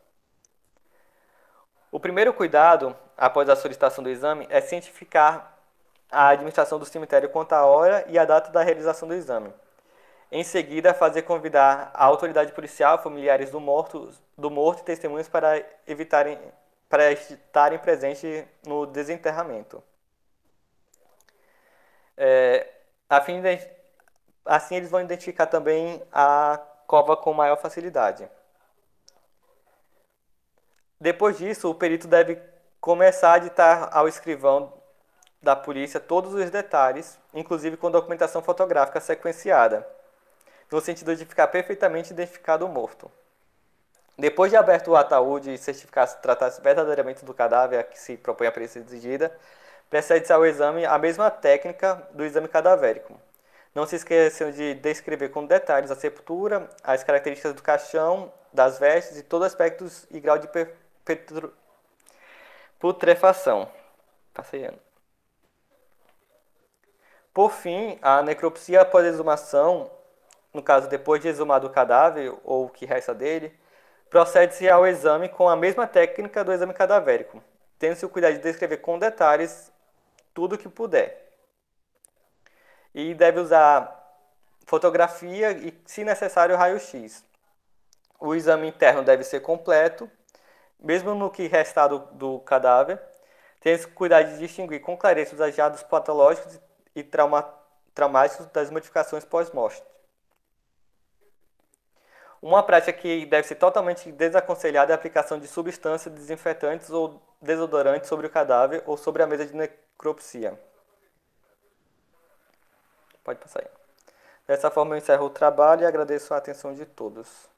O primeiro cuidado, após a solicitação do exame, é cientificar a administração do cemitério quanto à hora e a data da realização do exame. Em seguida, fazer convidar a autoridade policial, familiares do morto e testemunhas para estarem presentes no desenterramento. Assim, eles vão identificar também a cova com maior facilidade. Depois disso, o perito deve começar a ditar ao escrivão da polícia todos os detalhes, inclusive com documentação fotográfica sequenciada, no sentido de ficar perfeitamente identificado o morto. Depois de aberto o ataúde e certificar se tratasse verdadeiramente do cadáver a que se propõe a perícia exigida, procede-se ao exame a mesma técnica do exame cadavérico. Não se esqueçam de descrever com detalhes a sepultura, as características do caixão, das vestes e todos os aspectos e grau de putrefação. Passeando. Por fim, a necropsia após exumação, no caso depois de exumado o cadáver ou o que resta dele, procede-se ao exame com a mesma técnica do exame cadavérico, tendo-se o cuidado de descrever com detalhes tudo o que puder. E deve usar fotografia e, se necessário, raio-x. O exame interno deve ser completo, mesmo no que restar do cadáver, tendo-se cuidado de distinguir com clareza os achados patológicos e traumáticos das modificações pós-morte. Uma prática que deve ser totalmente desaconselhada é a aplicação de substâncias desinfetantes ou desodorantes sobre o cadáver ou sobre a mesa de necropsia. Pode passar aí. Dessa forma eu encerro o trabalho e agradeço a atenção de todos.